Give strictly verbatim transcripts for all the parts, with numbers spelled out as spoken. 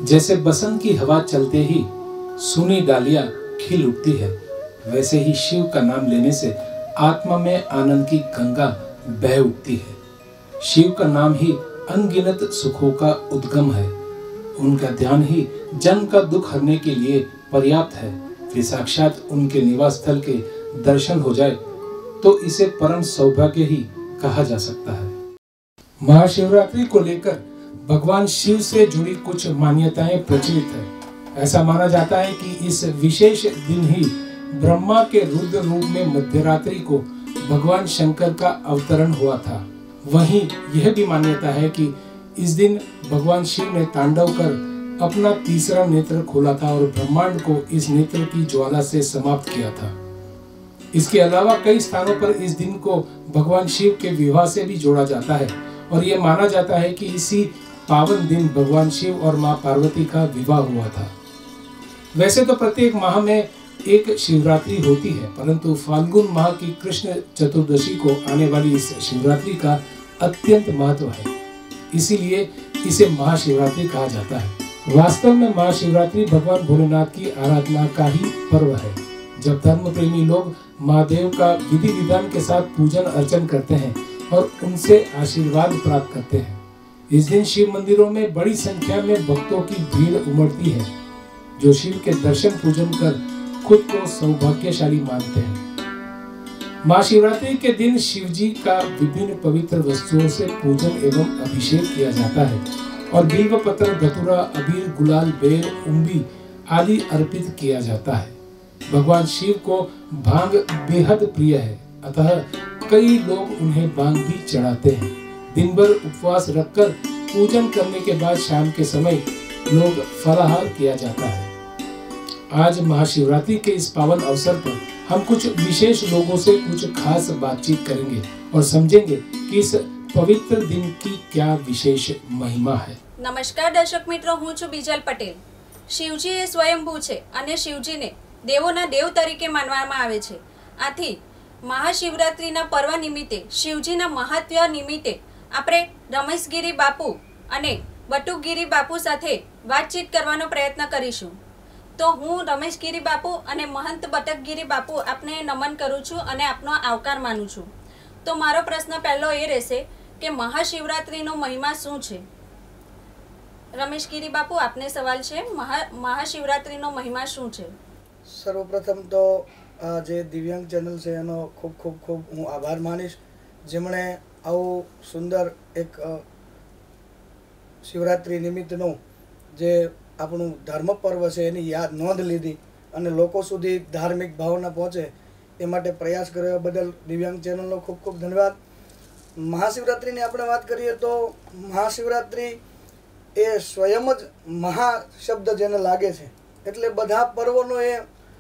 जैसे बसंत की हवा चलते ही सूनी डालियां खिल उठती है, वैसे ही शिव का नाम लेने से आत्मा में आनंद की गंगा बह उठती है। शिव का नाम ही अनगिनत सुखों का उद्गम है। उनका ध्यान ही जन का दुख हरने के लिए पर्याप्त है। फिर साक्षात उनके निवास स्थल के दर्शन हो जाए तो इसे परम सौभाग्य ही कहा जा सकता है। महाशिवरात्रि को लेकर भगवान शिव से जुड़ी कुछ मान्यताएं प्रचलित है। ऐसा माना जाता है कि इस विशेष दिन ही ब्रह्मा के रुद्र रूप में मध्यरात्रि को भगवान शंकर का अवतरण हुआ था। वहीं यह भी मान्यता है कि इस दिन भगवान शिव ने तांडव कर अपना तीसरा नेत्र खोला था और ब्रह्मांड को इस नेत्र की ज्वाला से समाप्त किया था। इसके अलावा कई स्थानों पर इस दिन को भगवान शिव के विवाह से भी जोड़ा जाता है और यह माना जाता है कि इसी पावन दिन भगवान शिव और मां पार्वती का विवाह हुआ था। वैसे तो प्रत्येक माह में एक शिवरात्रि होती है, परंतु फाल्गुन माह की कृष्ण चतुर्दशी को आने वाली इस शिवरात्रि का अत्यंत महत्व है, इसीलिए इसे महाशिवरात्रि कहा जाता है। वास्तव में महाशिवरात्रि भगवान भोलेनाथ की आराधना का ही पर्व है। जब धर्म प्रेमी लोग महादेव का विधि विधान के साथ पूजन अर्चन करते हैं और उनसे आशीर्वाद प्राप्त करते हैं। इस दिन शिव मंदिरों में बड़ी संख्या में भक्तों की भीड़ उमड़ती है, जो शिव के दर्शन पूजन कर खुद को सौभाग्यशाली मानते हैं। महाशिवरात्रि के दिन शिव जी का विभिन्न पवित्र वस्तुओं से पूजन एवं अभिषेक किया जाता है और बिल्व पत्र, धतूरा, अबीर, गुलाल, बेर, उम्बी आदि अर्पित किया जाता है। भगवान शिव को भांग बेहद प्रिय है, अतः कई लोग उन्हें भांग भी चढ़ाते हैं। दिन भर उपवास रखकर पूजन करने के बाद शाम के समय लोग फलाहार किया जाता है। आज महाशिवरात्रि के इस पावन अवसर पर हम कुछ विशेष लोगों से कुछ खास बातचीत करेंगे और समझेंगे कि इस पवित्र दिन की क्या विशेष महिमा है। नमस्कार दर्शक मित्रों, હું છું બીજલ પટેલ। શિવજી એ સ્વયંભૂ છે અને શિવજીને દેવોના દેવ તરીકે માનવામાં આવે છે। આથી મહાશિવરાત્રિના પર્વ નિમિત્તે શિવજીના મહાત્મ્ય નિમિત્તે આપણે રમેશગીરી બાપુ અને બટુકગીરી બાપુ સાથે વાતચીત કરવાનો પ્રયત્ન કરીશું। તો હું રમેશગીરી બાપુ અને મહંત બટકગીરી બાપુ આપને નમન કરું છું અને આપનો આવકાર માનું છું। તો મારો પ્રશ્ન પહેલો એ રહેશે કે મહાશિવરાત્રિનો મહિમા શું છે? રમેશગીરી બાપુ, આપને સવાલ છે, મહા મહાશિવરાત્રિનો મહિમા શું છે? સર્વપ્રથમ તો આ જે દિવ્યાંગ ચેનલ છે એનો ખૂબ ખૂબ ખૂબ હું આભાર માનીશ, જેમણે આવું સુંદર એક શિવરાત્રિ નિમિત્તનું જે આપણું ધર્મ પર્વ છે એની યાદ નોંધ લીધી અને લોકો સુધી ધાર્મિક ભાવના પહોંચે એ માટે પ્રયાસ કર્યો બદલ દિવ્યાંગ ચેનલનો ખૂબ ખૂબ ધન્યવાદ। મહાશિવરાત્રિની આપણે વાત કરીએ તો મહાશિવરાત્રિ એ સ્વયં જ મહા શબ્દ જેને લાગે છે, એટલે બધા પર્વનો એ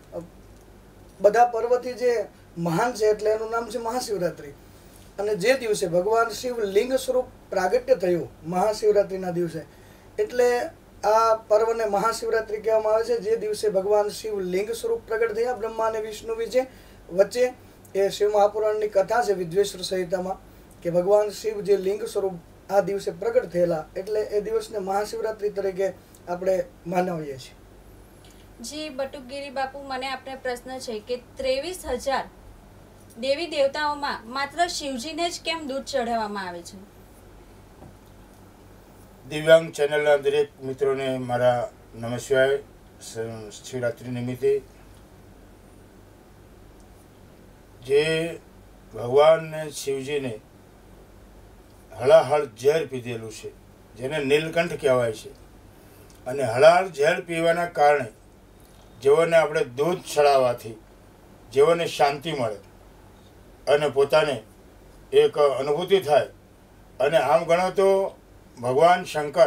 બધા પર્વથી જે મહાન છે એટલે એનું નામ છે મહાશિવરાત્રિ। અને જે દિવસે ભગવાન શિવ લિંગ સ્વરૂપ પ્રાગટ્ય થયું મહાશિવરાત્રિના દિવસે, એટલે આ પર્વને મહાશિવરાત્રિ કહેવામાં આવે છે। જે દિવસે ભગવાન શિવ લિંગ સ્વરૂપ પ્રગટ થયા બ્રહ્મા અને વિષ્ણુ વિશે વચ્ચે એ શિવ મહાપુરાણની કથા છે વિદ્વેશ્વર સંહિતામાં કે ભગવાન શિવ જે લિંગ સ્વરૂપ આ દિવસે પ્રગટ થયેલા, એટલે એ દિવસને મહાશિવરાત્રિ તરીકે આપણે માનવીએ છીએ। જી બટુકગીરી બાપુ, મને આપને પ્રશ્ન છે કે ત્રેવીસ હજાર દેવી દેવતાઓમાં માત્ર શિવજીને જ કેમ દૂધ ચઢાવવામાં આવે છે? દિવ્યાંગ ચેનલના દરેક મિત્રોને મારા નમસ્કાર। શિવરાત્રિ નિમિત્તે જે ભગવાન શિવજીને હળાહળ ઝેર પીધેલું છે, જેને નીલકંઠ કહેવાય છે, અને હળાહળ ઝેર પીવાના કારણે જેઓને આપણે દૂધ ચડાવવાથી જેઓને શાંતિ મળે અને પોતાને એક અનુભૂતિ થાય। અને આમ ગણો તો ભગવાન શંકર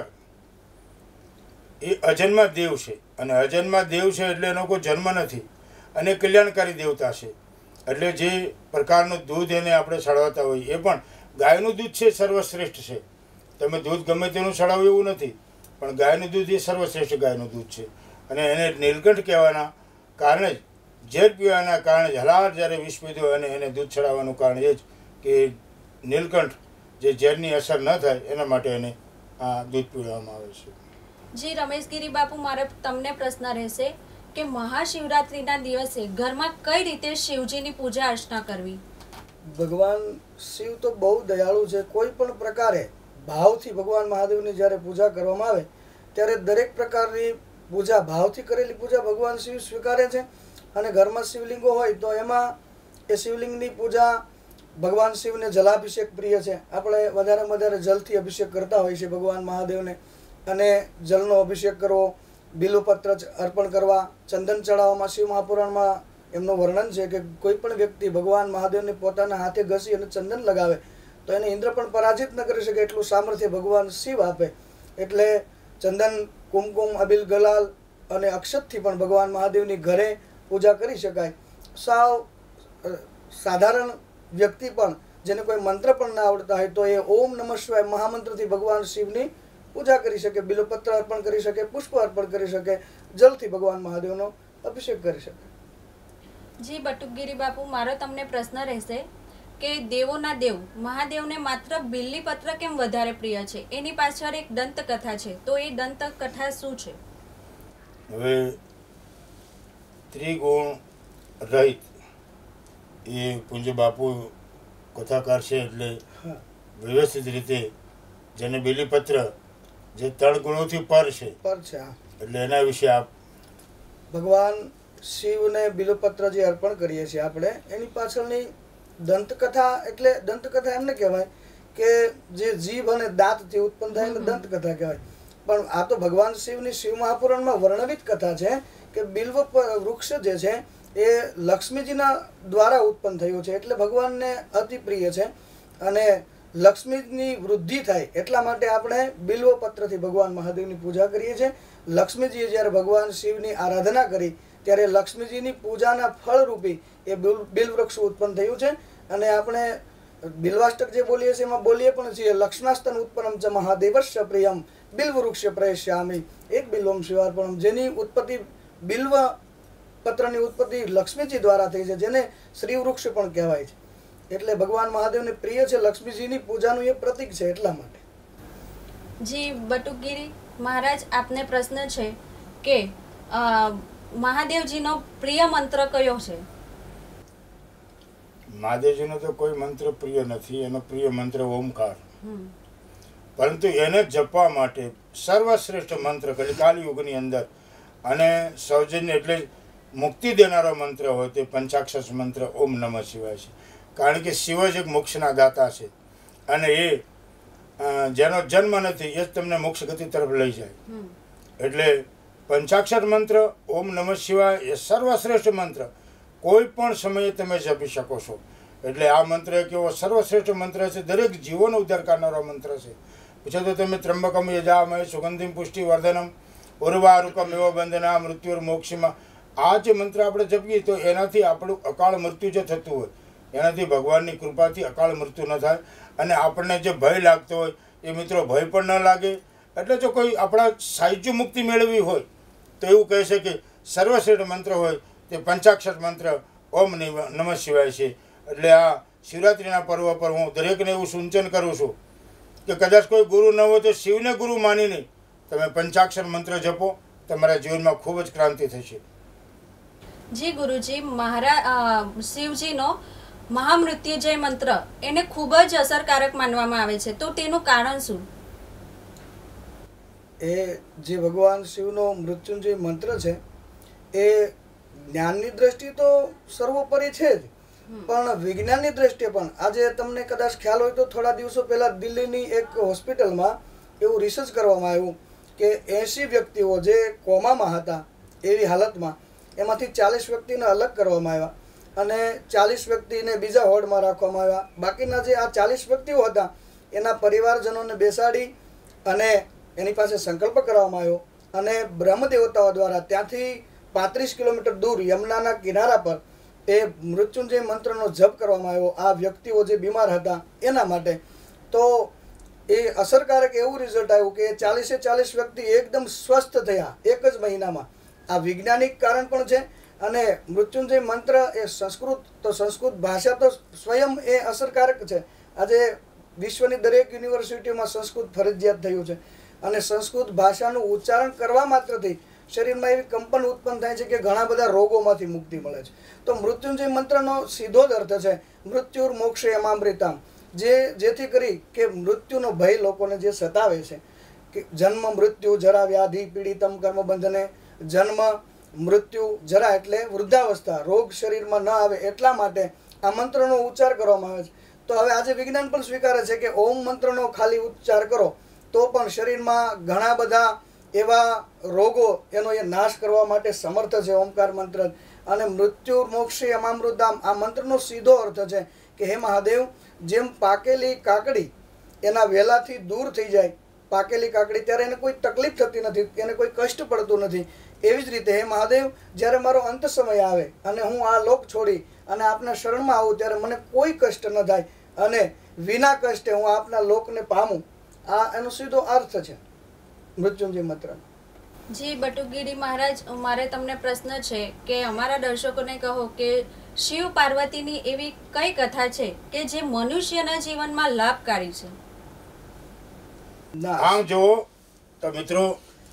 એ અજન્મા દેવ છે, અને અજન્મા દેવ છે એટલે એનો કોઈ જન્મ નથી અને કલ્યાણકારી દેવતા છે। એટલે જે પ્રકારનું દૂધ એને આપણે ચડાવતા હોઈએ, એ પણ ગાયનું દૂધ છે સર્વશ્રેષ્ઠ છે। તમે દૂધ ગમે તેનું ચડાવો એવું નથી, પણ ગાયનું દૂધ એ સર્વશ્રેષ્ઠ ગાયનું દૂધ છે। અને એને નીલકંઠ કહેવાના કારણે જ, ઝેર પીવાના કારણે જ, હલાર જ્યારે વિષ પીધું અને એને દૂધ ચડાવવાનું કારણ એ જ કે નીલકંઠ જે ઝેરની અસર ન થાય એના માટે એને આ દૂધ પીવડાવવામાં આવે છે। જી રમેશગીરી બાપુ, મારે તમને પ્રશ્ન રહેશે કે મહાશિવરાત્રિના દિવસે ઘરમાં કઈ રીતે શિવજીની પૂજા અર્ચના કરવી? ભગવાન શિવ તો બહુ દયાળુ છે. કોઈ પણ પ્રકારે ભાવથી ભગવાન મહાદેવની જ્યારે પૂજા કરવામાં આવે ત્યારે દરેક પ્રકારની પૂજા, ભાવથી કરેલી પૂજા ભગવાન શિવ સ્વીકારે છે. અને ઘરમાં શિવલિંગો હોય તો એમાં એ શિવલિંગની પૂજા, ભગવાન શિવને જલાભિષેક પ્રિય છે. આપણે વધારેમાં વધારે જલથી અભિષેક કરતા હોઈએ છીએ ભગવાન મહાદેવને. અને જલનો અભિષેક કરવો, બિલ્વપત્ર અર્પણ કરવા, ચંદન ચડાવવામાં શિવ મહાપુરાણમાં એમનું વર્ણન છે કે કોઈ પણ વ્યક્તિ ભગવાન મહાદેવને પોતાના હાથે ઘસી અને ચંદન લગાવે તો એને ઇન્દ્ર પણ પરાજિત ન કરી શકે એટલું સામર્થ્ય ભગવાન શિવ આપે. એટલે ચંદન, કુમકુમ, અબિલ, ગલાલ અને અક્ષતથી પણ ભગવાન મહાદેવની ઘરે પૂજા કરી શકાય. સાવ સાધારણ વ્યક્તિ પણ જેને કોઈ મંત્ર પણ ના આવડતા હોય તો એ ઓમ નમઃ શિવાય મહામંત્રથી ભગવાન શિવની પૂજા કરી શકે, બિલ્વપત્ર અર્પણ કરી શકે, પુષ્પ અર્પણ કરી શકે, જલથી ભગવાન મહાદેવનો અભિષેક કરી શકે. જી બટુકગીરી બાપુ, મારો તમને પ્રશ્ન રહેશે કે દેવોના દેવ મહાદેવને માત્ર બિલ્લીપત્ર કેમ વધારે પ્રિય છે? એની પાછળ એક દંતકથા છે, તો એ દંતકથા શું છે? હવે ત્રિગુણ રહિત એ પૂજ્ય બાપુ કથાકાર છે, એટલે વ્યવસ્થિત રીતે જેને બિલીપત્ર જે ત્રણ ગુણોથી પર છે પર છે એટલે એના વિશે આપ. ભગવાન શિવને બિલ્વપત્ર જે અર્પણ કરીએ છીએ આપણે, એની પાછળની દંતકથા, એટલે દંતકથા એમને કહેવાય કે જે જીભ અને દાંતથી ઉત્પન્ન થાય એને દંતકથા કહેવાય. પણ આ તો ભગવાન શિવની શિવ મહાપુરાણમાં વર્ણવિત કથા છે કે બિલ્વ વૃક્ષ જે છે એ લક્ષ્મીજીના દ્વારા ઉત્પન્ન થયું છે, એટલે ભગવાનને અતિ પ્રિય છે. અને લક્ષ્મીની વૃદ્ધિ થાય એટલા માટે આપણે બિલ્વપત્રથી ભગવાન મહાદેવની પૂજા કરીએ છીએ. લક્ષ્મીજીએ જ્યારે ભગવાન શિવની આરાધના કરી ત્યારે લક્ષ્મીજીની પૂજાના ફળરૂપી એ બિલ્વવૃક્ષ ઉત્પન્ન થયું છે. અને આપણે બિલ્વાષ્ટક જે બોલીએ છીએ એમાં બોલીએ પણ છીએ, લક્ષ્મણાસ્તન ઉત્પન્નમ ચ મહાદેવસ્ય પ્રિયમ બિલ્વવૃક્ષ પ્રયશ્યામિ એક બિલ્વમ શિવાર્પણમ. જેની ઉત્પત્તિ બિલ્વ પત્રની ઉત્પત્તિ લક્ષ્મીજી દ્વારા થઈ છે, જેને શ્રી વૃક્ષ પણ કહેવાય છે. એટલે ભગવાન મહાદેવને પ્રિય છે, લક્ષ્મીજીની પૂજાનું એ પ્રતીક છે એટલા માટે. જી બટુકગીરી મહારાજ, આપને પ્રશ્ન છે કે મહાદેવજીનો પ્રિય મંત્ર કયો છે? મહાદેવજીનો તો કોઈ મંત્ર પ્રિય નથી, એનો પ્રિય મંત્ર ઓમકાર. પરંતુ એને જપવા માટે સર્વશ્રેષ્ઠ મંત્ર કલિકાલ યુગની અંદર અને સૌજન્ય એટલે મુક્તિ દેનારો મંત્ર હોય તે પંચાક્ષર મંત્ર ઓમ નમઃ શિવાય છે. કારણ કે શિવ જ એક મોક્ષના દાતા છે અને એ જેનો જન્મ નથી એ જ તમને મોક્ષ ગતિ તરફ લઈ જાય. એટલે પંચાક્ષર મંત્ર ઓમ નમઃ શિવાય એ સર્વશ્રેષ્ઠ મંત્ર કોઈ પણ સમયે તમે જપી શકો છો. એટલે આ મંત્ર એક એવો સર્વશ્રેષ્ઠ મંત્ર છે, દરેક જીવોનો ઉદ્ધાર કરનારો મંત્ર છે. પૂછો તો તમે ત્રંબકમ યજામહે સુગંધિમ પુષ્ટિ વર્ધનમ ઉર્વારુકમ એવો બંધના મૃત્યુર મોક્ષમાં. આ જે મંત્ર આપણે જપીએ તો એનાથી આપણું અકાળ મૃત્યુ જે થતું હોય એનાથી ભગવાનની કૃપાથી અકાળ મૃત્યુ ન થાય. અને આપણને જે ભય લાગતો હોય એ મિત્રો ભય પણ ન લાગે. એટલે જો કોઈ આપણા સાહિત્ય મુક્તિ મેળવવી હોય તો એવું કહે છે કે સર્વશ્રેષ્ઠ મંત્ર હોય તે પંચાક્ષર મંત્ર ઓમ નમઃ શિવાય છે. એટલે આ શિવરાત્રિના પર્વ પર હું દરેકને એવું સૂચન કરું છું કે કદાચ કોઈ ગુરુ ન હોય તો શિવને ગુરુ માનીને તમે પંચાક્ષર મંત્ર જપો, તમારા જીવનમાં ખૂબ જ ક્રાંતિ થશે. જી ગુરુજી, મહારા શિવજીનો મહામૃત્યુજય મંત્ર એને ખૂબ જ અસરકારક માનવામાં આવે છે, તો તેનું કારણ શું? એ જે ભગવાન શિવનો મૃત્યુંજય મંત્ર છે એ જ્ઞાનની દ્રષ્ટિએ તો સર્વોપરી છે જ, પણ વિજ્ઞાનની દ્રષ્ટિએ પણ આજે તમને કદાચ ખ્યાલ હોય તો થોડા દિવસો પહેલા દિલ્હીની એક હોસ્પિટલમાં એવું રિસર્ચ કરવામાં આવ્યું કે એંશી વ્યક્તિઓ જે કોમામાં હતા એવી હાલતમાં એમાંથી ચાલીસ વ્યક્તિને અલગ કરવામાં આવ્યા અને ચાલીસ વ્યક્તિને બીજા હોર્ડમાં રાખવામાં આવ્યા. બાકીના જે આ ચાલીસ વ્યક્તિઓ હતા એના પરિવારજનોને બેસાડી અને એની પાસે સંકલ્પ કરવામાં આવ્યો અને બ્રહ્મ દેવતાઓ દ્વારા ત્યાંથી પાંત્રીસ કિલોમીટર દૂર યમુનાના કિનારા પર એ મૃત્યુંજય મંત્રનો જપ કરવામાં આવ્યો આ વ્યક્તિઓ જે બીમાર હતા એના માટે. તો એ અસરકારક એવું રિઝલ્ટ આવ્યું કે ચાલીસે ચાલીસ વ્યક્તિ એકદમ સ્વસ્થ થયા એક જ મહિનામાં. આ વૈજ્ઞાનિક કારણ પણ છે. અને મૃત્યુંજય મંત્ર એ સંસ્કૃત તો સંસ્કૃત ભાષા તો સ્વયં એ અસરકારક છે. આજે વિશ્વની દરેક યુનિવર્સિટીઓમાં સંસ્કૃત ફરજિયાત થયું છે અને સંસ્કૃત ભાષાનું ઉચ્ચારણ કરવા માત્રથી શરીરમાં એવી કંપન ઉત્પન્ન થાય છે કે ઘણા બધા રોગોમાંથી મુક્તિ મળે છે. તો મૃત્યુંજય મંત્રનો સીધો જ અર્થ છે મૃત્યુર મોક્ષે યમામૃતામ, જે જેથી કરી કે મૃત્યુનો ભય લોકોને જે સતાવે છે કે જન્મ મૃત્યુ જરા વ્યાધિ પીડિતમ કર્મબંધને, જન્મ મૃત્યુ જરા એટલે વૃદ્ધાવસ્થા, રોગ શરીરમાં ન આવે એટલા માટે આ મંત્રનો ઉચ્ચાર કરવામાં આવે છે. તો હવે આજે વિજ્ઞાન પણ સ્વીકારે છે કે ઓમ મંત્રનો ખાલી ઉચ્ચાર કરો તો પણ શરીરમાં ઘણા બધા એવા રોગો એનો એ નાશ કરવા માટે સમર્થ છે ઓમકાર મંત્ર. અને મૃત્યુ મોક્ષી અમામૃતામ આ મંત્રનો સીધો અર્થ છે કે હે મહાદેવ, જેમ પાકેલી કાકડી એના વેલાથી દૂર થઈ જાય, પાકેલી કાકડી ત્યારે એને કોઈ તકલીફ થતી નથી, એને કોઈ કષ્ટ પડતું નથી, એવી જ રીતે હે મહાદેવ, જ્યારે મારો અંત સમય આવે અને હું આ લોક છોડી અને આપના શરણમાં આવું ત્યારે મને કોઈ કષ્ટ ન થાય અને વિના કષ્ટે હું આપના લોકને પામું. આ એનો સીધો અર્થ છે મૃત્યુંજય મંત્ર. જી બટુગીરી મહારાજ, મારે તમને પ્રશ્ન છે કે અમારા દર્શકોને કહો કે શિવ પાર્વતીની એવી કઈ કથા છે કે જે મનુષ્યના જીવનમાં લાભકારી છે? આમ જુઓ તો મિત્રો,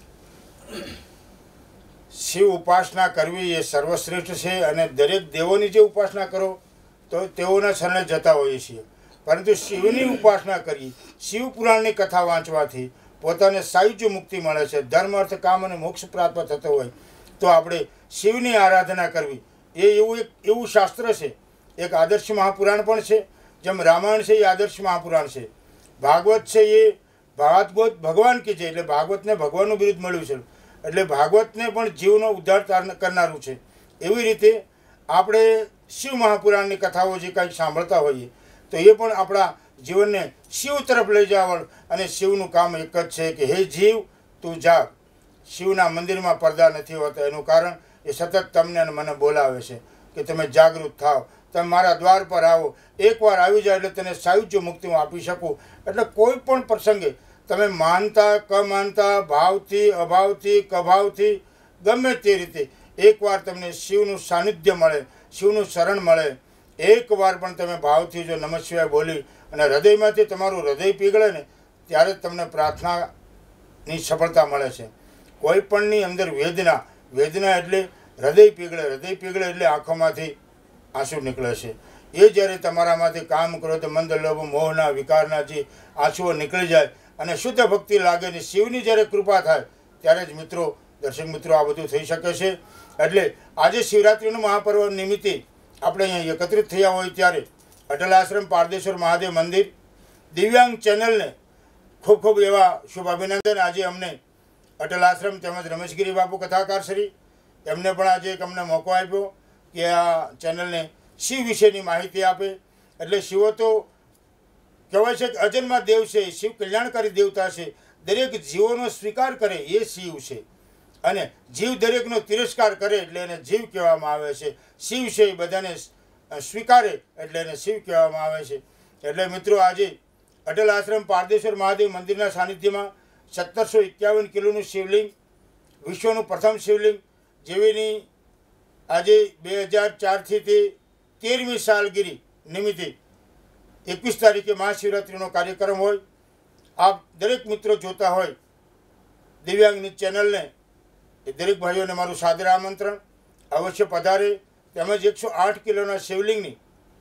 શિવ ઉપાસના કરવી એ સર્વશ્રેષ્ઠ છે અને દરેક દેવોની જે ઉપાસના કરો તો તેઓના શરણે જતા હોઈએ છીએ. પરંતુ શિવની ઉપાસના કરી, શિવ પુરાણની કથા વાંચવાથી પોતાને સાયુજ્ય મુક્તિ મળે છે. ધર્મ અર્થ કામ અને મોક્ષ પ્રાપ્ત થતો હોય તો આપણે શિવની આરાધના કરવી એ એવું એક એવું શાસ્ત્ર છે. એક આદર્શ મહાપુરાણ પણ છે. જેમ રામાયણ છે એ આદર્શ મહાપુરાણ છે, ભાગવત છે એ ભાગવત ભગવાન કી છે, એટલે ભાગવતને ભગવાનનું બિરુદ મળ્યું છે, એટલે ભાગવતને પણ જીવનો ઉદ્ધાર કરનારું છે. એવી રીતે આપણે શિવ મહાપુરાણની કથાઓ જે કંઈક સાંભળતા હોઈએ તો એ પણ આપણા જીવનને શિવ તરફ લઈ જવા. અને શિવનું કામ એક જ છે કે હે જીવ તું જાગ. શિવના મંદિરમાં પડદા નથી હોતા, એનું કારણ એ સતત તમને અને મને બોલાવે છે કે તમે જાગૃત થાઓ, તમે મારા દ્વાર પર આવો. એકવાર આવી જાય એટલે તને સાયુજ્ય મુક્તિ હું આપી શકું. એટલે કોઈ પણ પ્રસંગે તમે માનતા ક માનતા, ભાવથી અભાવથી કભાવથી, ગમે તે રીતે એકવાર તમને શિવનું સાનિધ્ય મળે, શિવનું શરણ મળે, એકવાર પણ તમે ભાવથી જો નમઃ શિવાય બોલી અને હૃદયમાંથી તમારું હૃદય પીગળે ને ત્યારે તમને પ્રાર્થનાની સફળતા મળે છે. કોઈ પણની અંદર વેદના, વેદના એટલે હૃદય પીગળે, હૃદય પીગળે એટલે આંખોમાંથી આંસુ નીકળે છે. એ જ્યારે તમારામાંથી કામ કરો તો મંદ લોભ મોહના વિકારના જે આંસુઓ નીકળી જાય અને શુદ્ધ ભક્તિ લાગે ને શિવની જ્યારે કૃપા થાય ત્યારે જ મિત્રો, દર્શક મિત્રો, આ બધું થઈ શકે છે. એટલે આજે શિવરાત્રિનું મહાપર્વ નિમિત્તે આપણે અહીંયા એકત્રિત થયા હોય ત્યારે અટલ આશ્રમ પારદેશ્વર મહાદેવ મંદિર દિવ્યાંગ ચેનલને ખૂબ ખૂબ એવા શુભ અભિનંદન. આજે અમને અટલ આશ્રમ તેમજ રમેશગીરી બાપુ કથાકાર શ્રી એમને પણ આજે એક અમને મોકો આપ્યો કે આ ચેનલને શિવ વિશેની માહિતી આપે. એટલે શિવો તો કહેવાય છે કે અજન્મા દેવ છે, શિવ કલ્યાણકારી દેવતા છે. દરેક જીવોનો સ્વીકાર કરે એ શિવ છે અને જીવ દરેકનો તિરસ્કાર કરે એટલે એને જીવ કહેવામાં આવે છે. શિવ છે એ બધાને સ્વીકારે એટલે એને શિવ કહેવામાં આવે છે. એટલે મિત્રો, આજે અટલ આશ્રમ પારદેશ્વર મહાદેવ મંદિરના સાનિધ્યમાં સત્તરસો એકાવન કિલોનું શિવલિંગ, વિશ્વનું પ્રથમ શિવલિંગ, જેવીની આજે બે હજાર ચારથી તે તેરમી સાલગીરી નિમિત્તે એકવીસ તારીખે મહાશિવરાત્રિનો કાર્યક્રમ હોય. આપ દરેક મિત્રો જોતા હોય દિવ્યાંગની ચેનલને, એ દરેક ભાઈઓને મારું સાદર આમંત્રણ, અવશ્ય પધારે. તેમજ એકસો આઠ કિલોના શિવલિંગની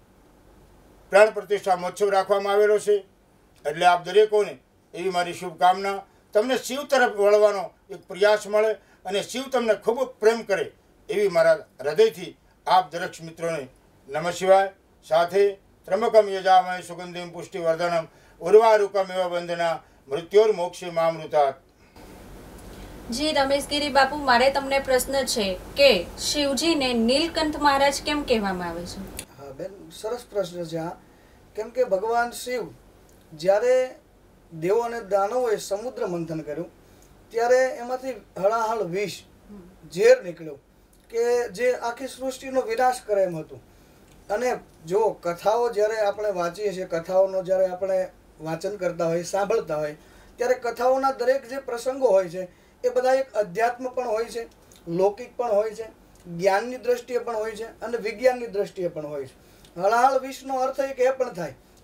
પ્રાણ પ્રતિષ્ઠા મહોત્સવ રાખવામાં આવેલો છે. એટલે આપ દરેકોને એવી મારી શુભકામના. તમને શિવ તરફ વળવાનો એક પ્રયાસ મળે અને શિવ તમને ખૂબ પ્રેમ કરે એવી મારા હૃદયથી આપ દરેક મિત્રોને નમઃ શિવાય. સાથે ત્રંબકમ યજામહે સુગંધિમ પુષ્ટિવર્ધનમ ઉર્વારુકમેવ વંદના મૃત્યોર મોક્ષે મામૃતાત. જી રમેશગીરી બાપુ, મારે તમને પ્રશ્ન છે કે શિવજીને નીલકંઠ મહારાજ કેમ કહેવામાં આવે છે? હા બેન, સરસ પ્રશ્ન છે આ. કેમ કે ભગવાન શિવ જ્યારે દેવો અને દાનવોએ સમુદ્ર મંથન કર્યું ત્યારે એમાંથી હળાહળ વિષ, ઝેર નીકળ્યું કે જે આખી સૃષ્ટિનો વિનાશ કરે એમ હતું. અને જો કથાઓ જ્યારે આપણે વાંચીએ છીએ, કથાઓનો જ્યારે આપણે વાંચન કરતા હોય, સાંભળતા હોય, ત્યારે કથાઓના દરેક જે પ્રસંગો હોય છે એ બધા એક અધ્યાત્મ પણ હોય છે, લૌકિક પણ હોય છે, જ્ઞાનની દ્રષ્ટિએ પણ હોય છે અને વિજ્ઞાનની દ્રષ્ટિએ પણ હોય છે. હળાહળ વિષનો અર્થ એક એ પણ થાય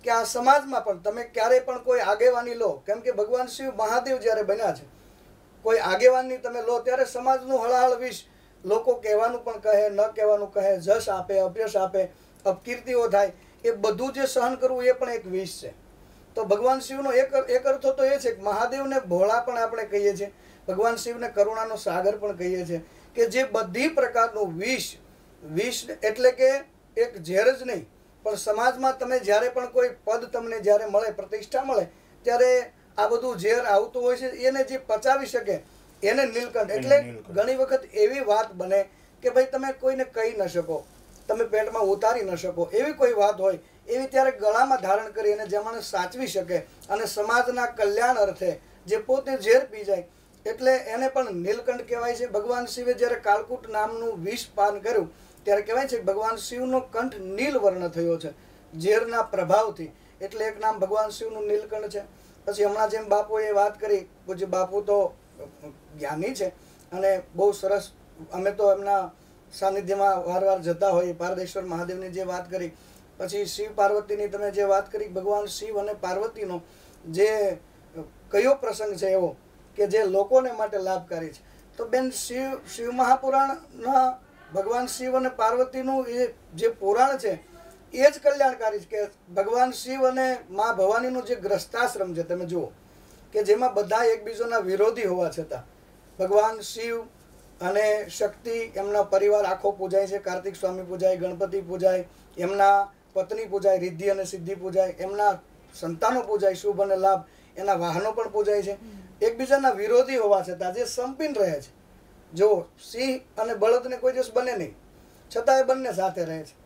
કે આ સમાજમાં પણ તમે ક્યારેય પણ કોઈ આગેવાની લો, કેમ કે ભગવાન શિવ મહાદેવ જ્યારે બન્યા છે, કોઈ આગેવાનની તમે લો ત્યારે સમાજનું હળહળ વિષ, લોકો કહેવાનું પણ કહે, ન કહેવાનું કહે, જશ આપે, અપયશ આપે, અપકીર્તિઓ થાય, એ બધું જે સહન કરવું એ પણ એક વિષ છે. તો ભગવાન શિવનો એક એક અર્થ તો એ છે કે મહાદેવને ભોળા પણ આપણે કહીએ છીએ, ભગવાન શિવને કરુણાનો સાગર પણ કહીએ છીએ, કે જે બધી પ્રકારનું વિષ, વિષ એટલે કે એક ઝેર જ નહીં, પણ સમાજમાં તમે જ્યારે પણ કોઈ પદ તમને જ્યારે મળે, પ્રતિષ્ઠા મળે, ત્યારે આ બધું ઝેર આવતું હોય છે, એને જે પચાવી શકે એને નીલકંઠ. એટલે ઘણી વખત એવી વાત બને કે ભાઈ તમે કોઈને કહી ન શકો, તમે પેટમાં ઉતારી ન શકો, એવી કોઈ વાત હોય, એવી ત્યારે ગળામાં ધારણ કરી અને જે માણસ સાચવી શકે અને સમાજના કલ્યાણ અર્થે જે પોતે ઝેર પી જાય, એટલે એને પણ નીલકંઠ કહેવાય છે. ભગવાન શિવે જ્યારે કાળકૂટ નામનું વિષ પાન કર્યું ત્યારે કહેવાય છે કે ભગવાન શિવનો કંઠ નીલ વર્ણ થયો છે ઝેરના પ્રભાવથી, એટલે એક નામ ભગવાન શિવનું નીલકંઠ છે. પછી હમણાં જેમ બાપુએ વાત કરી, પૂજ્ય બાપુ તો જ્ઞાની છે અને બહુ સરસ, અમે તો એમના સાનિધ્યમાં વાર વાર જતા હોઈએ. પારદેશ્વર મહાદેવની જે વાત કરી, પછી શિવ પાર્વતીની તમે જે વાત કરી, ભગવાન શિવ અને પાર્વતીનો જે કયો પ્રસંગ છે એવો કે જે લોકોને માટે લાભકારી છે, તો બેન શિવ શિવ મહાપુરાણના ભગવાન શિવ અને પાર્વતીનું એ જે પુરાણ છે એ જ કલ્યાણકારી છે. કે ભગવાન શિવ અને મા ભવાનીનું જે ગ્રસ્તાશ્રમ છે તમે જુઓ, કે જેમાં બધા એકબીજાના વિરોધી હોવા છતાં ભગવાન શિવ અને શક્તિ, એમના પરિવાર આખો પૂજાય છે. કાર્તિક સ્વામી પૂજાય, ગણપતિ પૂજાય, એમના પત્ની પૂજાય, રિદ્ધિ અને સિદ્ધિ પૂજાય, એમના સંતાનો પૂજાય, શુભ અને લાભ, એના વાહનો પણ પૂજાય છે. એકબીજાના વિરોધી હોવા છતાં જે સંપીન રહે છે, જો સિંહ અને બળદને કોઈ દિવસ બને નહીં, છતાં એ બંને સાથે રહે છે.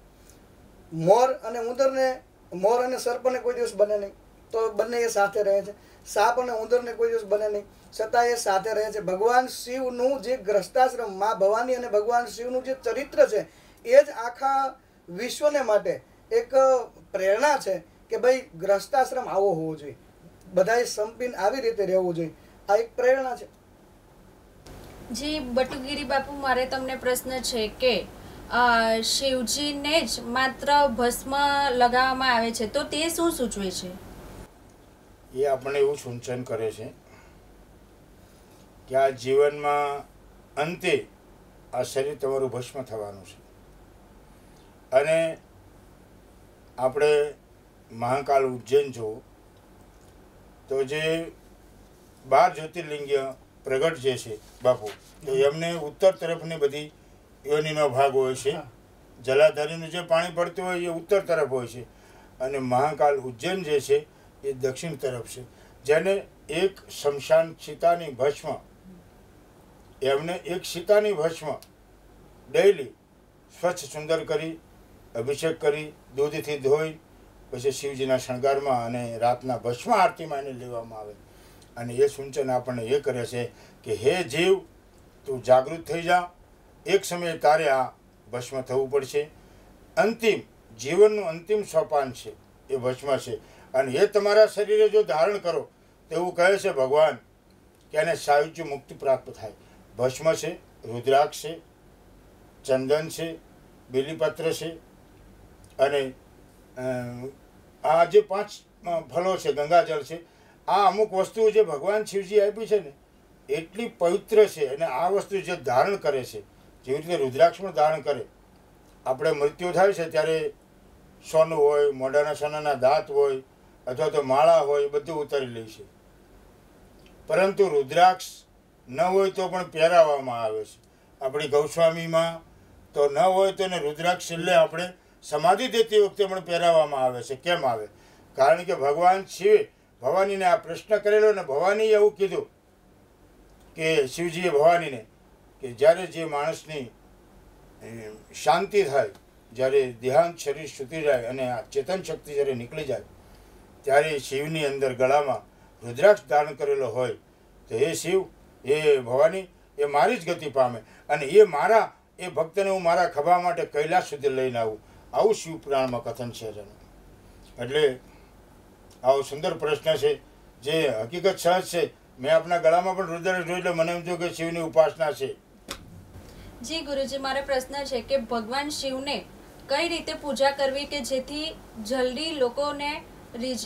મોર અને ઉંદરને, મોર અને સર્પને કોઈ દિવસ બને નહીં, તો બંને એ સાથે રહે છે. સાપ અને ઉંદરને કોઈ દિવસ બને નહીં, છતાં એ સાથે રહે છે. ભગવાન શિવનું જે ગ્રસ્તાશ્રમ, મા ભવાની અને ભગવાન શિવનું જે ચરિત્ર છે એ જ આખા વિશ્વને માટે એક પ્રેરણા છે કે ભાઈ ગ્રસ્તાશ્રમ આવો હોવો જોઈએ, બધાએ સંપીન આવી રીતે રહેવું જોઈએ. આ એક પ્રેરણા છે. જી બટુગીરી બાપુ, મારે તમને પ્રશ્ન છે કે શિવજીને જ માત્ર ભસ્મ લગાવવામાં આવે છે, તો તે શું સૂચવે છે? એ આપણને એવું સૂચન કરે છે કે આ જીવનમાં અંતે આ શરીર તમારું ભસ્મ થવાનું છે. અને આપણે મહાકાલ ઉજ્જૈન જુઓ તો જે બાર જ્યોતિર્લિંગીય પ્રગટ જે છે બાપુ, તો એમને ઉત્તર તરફની બધી યોનિનો ભાગ હોય છે. જલાધારીનું જે પાણી પડતું હોય એ ઉત્તર તરફ હોય છે, અને મહાકાલ ઉજ્જૈન જે છે એ દક્ષિણ તરફ છે. જેને એક શમશાન સીતાની ભસ્મ, એમને એક સીતાની ભસ્મ ડેઈલી સ્વચ્છ સુંદર કરી, અભિષેક કરી, દૂધથી ધોઈ, પછી શિવજીના શણગારમાં અને રાતના ભસ્મ આરતીમાં એને લેવામાં આવે. અને એ સૂચન આપણને એ કરે છે કે હે જીવ, તું જાગૃત થઈ જા, એક સમયે તારે આ ભસ્મ થવું પડશે. અંતિમ જીવનનું અંતિમ સોપાન છે એ ભસ્મ છે, અને એ તમારા શરીરે જો ધારણ કરો તો એવું કહે છે ભગવાન કે એને સાયુજ્ય મુક્તિ પ્રાપ્ત થાય. ભસ્મ છે, રુદ્રાક્ષ છે, ચંદન છે, બેલીપત્ર છે, અને આ જે પાંચ ફલો છે, ગંગાજળ છે, આ અમુક વસ્તુઓ જે ભગવાન શિવજી આપી છે ને એટલી પવિત્ર છે. અને આ વસ્તુ જે ધારણ કરે છે, જેવી રીતે રુદ્રાક્ષ પણ ધારણ કરે. આપણે મૃત્યુ થાય છે ત્યારે સોનું હોય, મોઢાના સોનાના દાંત હોય, અથવા તો માળા હોય, બધું ઉતારી લે છે. પરંતુ રુદ્રાક્ષ ન હોય તો પણ પહેરાવવામાં આવે છે. આપણી ગૌસ્વામીમાં તો ન હોય તો એને રુદ્રાક્ષ છેલ્લે આપણે સમાધિ દેતી વખતે પણ પહેરાવવામાં આવે છે. કેમ આવે? કારણ કે ભગવાન શિવે ભવાનીને આ પ્રશ્ન કરેલો ને ભવાનીએ એવું કીધું કે શિવજીએ ભવાનીને કે જ્યારે જે માણસની શાંતિ થાય, જ્યારે દેહાંત શરીર છૂટી જાય અને આ ચેતન શક્તિ જ્યારે નીકળી જાય, ત્યારે શિવની અંદર ગળામાં રુદ્રાક્ષ ધારણ કરેલો હોય તો એ શિવ, એ ભવાની, એ મારી જ ગતિ પામે, અને એ મારા એ ભક્તને હું મારા ખભા માટે કૈલાસ સુધી લઈને આવું. આવું શિવ પુરાણમાં કથન છે. એટલે આવો સુંદર પ્રશ્ન છે જે હકીકત સહજ છે. મેં આપણા ગળામાં પણ રુદ્રાક્ષ જોઈ એટલે મને એમ થયું કે શિવની ઉપાસના છે. જી ગુરુજી, મારો પ્રશ્ન છે કે ભગવાન શિવને કઈ રીતે પૂજા કરવી કે જેથી જલ્દી લોકોને રીઝ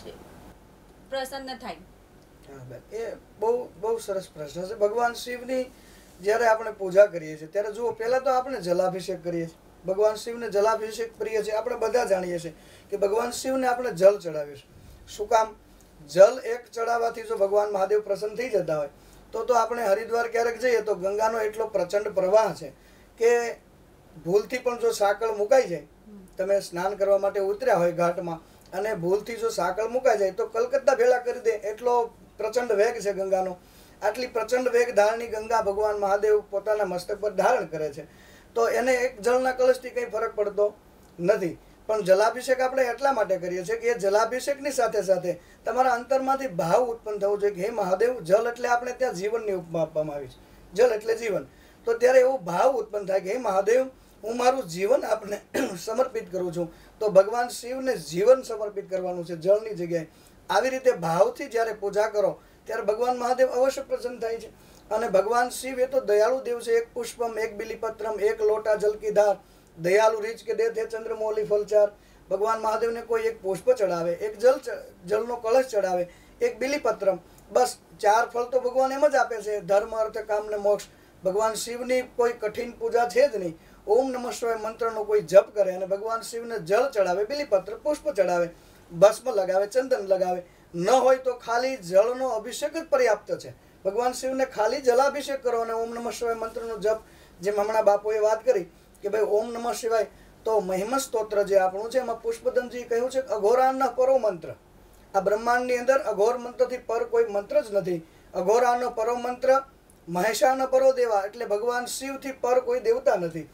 પ્રસન્ન થાય? હા બેન, એ બહુ બહુ સરસ પ્રશ્ન છે. ભગવાન શિવની જ્યારે આપણે પૂજા કરીએ છીએ ત્યારે જુઓ, પહેલાં તો આપણે જલાભિષેક કરીએ છીએ. ભગવાન શિવને જલાભિષેક પ્રિય છે, આપણે બધા જાણીએ છીએ કે ભગવાન શિવને આપણે જલ ચડાવીએ છીએ. શું કામ? જલ એક ચડાવવાથી જો ભગવાન મહાદેવ પ્રસન્ન થઈ જતા હોય તો તો આપણે હરિદ્વાર ક્યારેક જઈએ તો ગંગાનો એટલો પ્રચંડ પ્રવાહ છે કે ભૂલથી પણ જો સાંકળ મુકાઈ જાય, તમે સ્નાન કરવા માટે ઉતર્યા હોય ઘાટમાં અને ભૂલથી જો સાંકળ મુકાઈ જાય તો કલકત્તા ભેળા કરી દે એટલો પ્રચંડ વેગ છે ગંગાનો. આટલી પ્રચંડ વેગ ધારણી ગંગા ભગવાન મહાદેવ પોતાના મસ્તક પર ધારણ કરે છે, તો એને એક જળના કળશથી કંઈ ફરક પડતો નથી. પણ જલાભિષેક આપણે એટલા માટે કરીએ છીએ કે એ જલાભિષેકની સાથે સાથે તમારા અંતરમાંથી ભાવ ઉત્પન્ન થવો જોઈએ કે હે મહાદેવ, જલ એટલે આપણે ત્યાં જીવનની ઉપમા આપવામાં આવી છે, જલ એટલે જીવન. તો ત્યારે એવો ભાવ ઉત્પન્ન થાય કે હે મહાદેવ, હું મારું જીવન આપને સમર્પિત કરું છું. તો ભગવાન શિવને જીવન સમર્પિત કરવાનું છે જળની જગ્યાએ. આવી રીતે ભાવથી જ્યારે પૂજા કરો ત્યારે ભગવાન મહાદેવ અવશ્ય પ્રસન્ન થાય છે. અને ભગવાન શિવ એ તો દયાળુ દેવ છે. એક પુષ્પમ એક બિલીપત્રમ એક લોટા જલ કી ધાર, દયાલુ રીચ કે દે થે ચંદ્રમૌલી ફલચાર. ભગવાન મહાદેવને કોઈ એક પુષ્પ ચડાવે, એક જલ જલનો કળશ ચડાવે, એક બિલીપત્રમ, બસ ચાર ફળ તો ભગવાન એમ જ આપે છે, ધર્મ અર્થ કામ ને મોક્ષ. ભગવાન શિવની કોઈ કઠિન પૂજા છે જ નહીં. ઓમ નમઃ શિવાય મંત્રનો કોઈ જપ કરે અને ભગવાન શિવને જળ ચડાવે, બિલીપત્ર પુષ્પ ચડાવે, ભસ્મ લગાવે, ચંદન લગાવે, ન હોય તો ખાલી જળનો અભિષેક જ પર્યાપ્ત છે. ભગવાન શિવને ખાલી જલાભિષેક કરો અને ઓમ નમઃ શિવાય મંત્રનો જપ, જેમ હમણાં બાપુએ વાત કરી કે ભાઈ ઓમ નમઃ શિવાય, તો મહિમ સ્તોત્ર જે આપણું છે એમાં પુષ્પદનજી કહ્યું છે અઘોરાનો પરો મંત્ર. આ બ્રહ્માંડની અંદર અઘોર મંત્રથી પર કોઈ મંત્ર જ નથી. અઘોરાનો પરો મંત્ર, મહેશાનો પરો દેવા, એટલે ભગવાન શિવથી પર કોઈ દેવતા નથી.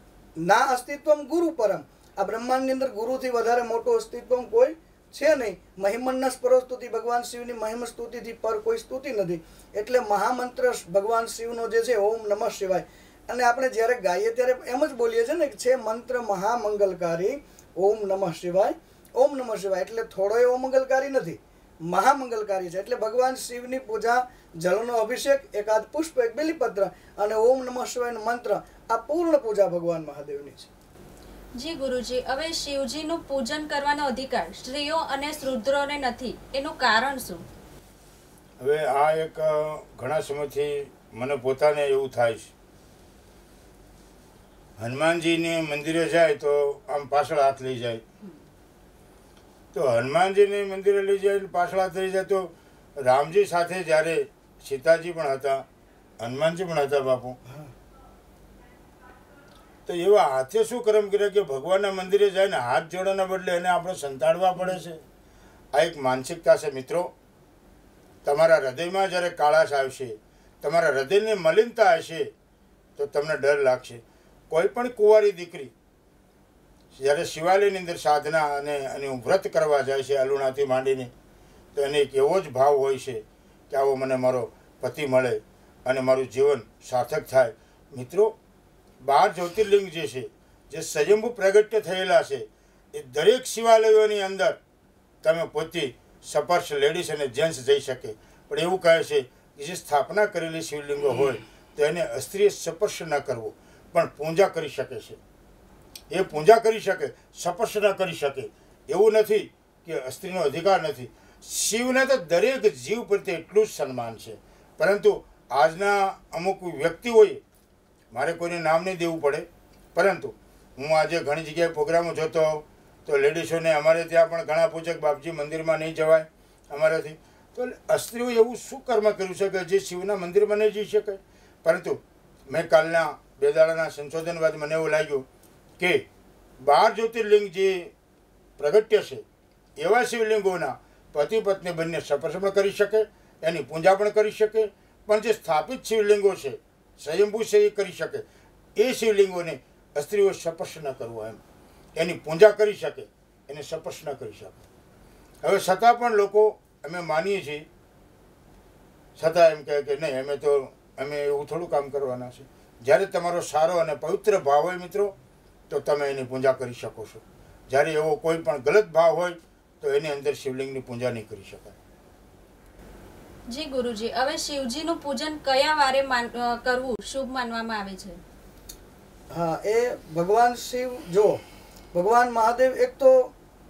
ના અસ્તિત્વમ ગુરુ પરમ, આ બ્રહ્માંડની અંદર ગુરુથી વધારે મોટું અસ્તિત્વ કોઈ છે નહીં. મહિમન્ન પરો સ્તુતિ, ભગવાન શિવની મહિમ સ્તુતિથી પર કોઈ સ્તુતિ નથી. એટલે મહામંત્ર ભગવાન શિવનો જે છે ઓમ નમઃ શિવાય. અને આપણે જ્યારે ગાઈએ ત્યારે એમ જ બોલીએ છીએ ને કે છે મંત્ર મહામંગલકારી ઓમ નમઃ શિવાય. ઓમ નમઃ શિવાય એટલે થોડો એવો મંગલકારી નથી, મહામંગલકારી છે. એટલે ભગવાન શિવની પૂજા, જળનો અભિષેક, એકાદ પુષ્પ, એક બિલીપત્ર અને ઓમ નમઃ શિવાયનો મંત્ર, આ પૂર્ણ પૂજા ભગવાન મહાદેવની છે. જી ગુરુજી, હવે શિવજીનું પૂજન કરવાનો અધિકાર સ્ત્રીઓ અને શૂદ્રોને નથી, એનું કારણ શું? હવે આ એક ઘણા સમયથી મને પોતાને એવું થાય છે. હનુમાનજીને મંદિરે જાય તો આમ પાછળ હાથ લઈ જાય, તો હનુમાનજીને મંદિરે લઈ જાય પાછળ હાથ લઈ જાય, તો રામજી સાથે જ્યારે સીતાજી પણ હતા, હનુમાનજી પણ હતા બાપુ, તો એવા હાથે શું કર્મ કરે કે ભગવાનના મંદિરે જાય ને હાથ જોડવાના બદલે એને આપણે સંતાડવા પડે છે. આ એક માનસિકતા છે મિત્રો. તમારા હૃદયમાં જ્યારે કાળાશ આવશે, તમારા હૃદયની મલિનતા હશે તો તમને ડર લાગશે. કોઈ પણ કુંવારી દીકરી જ્યારે શિવાલયની અંદર સાધના અને એનું વ્રત કરવા જાય છે અલુણાથી માંડીને, તો એને એક એવો જ ભાવ હોય છે કે આવો મને મારો પતિ મળે અને મારું જીવન સાર્થક થાય. મિત્રો, બાર જ્યોતિર્લિંગ જે છે, જે સ્વયંભૂ પ્રગટ્ય થયેલા છે, એ દરેક શિવાલયોની અંદર તમે પોતે સપર્શ લેડીઝ અને જેન્ટ્સ જઈ શકે. પણ એવું કહે છે કે જે સ્થાપના કરેલી શિવલિંગો હોય તો એને સ્ત્રીએ સ્પર્શ ન કરવો, પણ પૂજા કરી શકે છે. એ પૂજા કરી શકે, સ્પર્શ ન કરી શકે. એવું નથી કે સ્ત્રીનો અધિકાર નથી. શિવને તો દરેક જીવ પ્રત્યે એટલું જ સન્માન છે. પરંતુ આજના અમુક વ્યક્તિઓએ, મારે કોઈને નામ નહીં દેવું પડે, પરંતુ હું આજે ઘણી જગ્યાએ પ્રોગ્રામો જોતો હોઉં તો લેડીઝોને અમારે ત્યાં પણ ઘણા પૂછે કે બાપજી મંદિરમાં નહીં જવાય અમારાથી. તો સ્ત્રીઓ એવું શું કર્મ કર્યું છે કે જે શિવના મંદિરમાં નહીં જઈ શકે? પરંતુ મેં કાલના બે દાડાના સંશોધન બાદ મને એવું લાગ્યું કે બાર જ્યોતિર્લિંગ જે પ્રગટ્ય છે એવા શિવલિંગોના પતિ પત્ની બંને સ્પર્શ પણ કરી શકે, એની પૂજા પણ કરી શકે. પણ જે સ્થાપિત શિવલિંગો છે, સ્વયંભૂ છે, એ કરી શકે. એ શિવલિંગોને સ્ત્રીઓ સ્પર્શ ન કરવો, એમ એની પૂજા કરી શકે, એને સ્પર્શ ન કરી શકે. હવે છતાં પણ લોકો અમે માનીએ છીએ, છતાં એમ કહે કે નહીં અમે તો અમે એવું થોડું કામ કરવાના છે. જ્યારે તમારો સારો અને પવિત્ર ભાવ હોય મિત્રો, તો તમે એની પૂજા કરી શકો છો. જ્યારે એવો કોઈ પણ ગલત ભાવ હોય તો એની અંદર શિવલિંગની પૂજા નહીં કરી શકાય. જી ગુરુજી, હવે શિવજીનું પૂજન કયા વારે કરવું શુભ માનવામાં આવે છે? હા, એ ભગવાન શિવ, જો ભગવાન મહાદેવ એક તો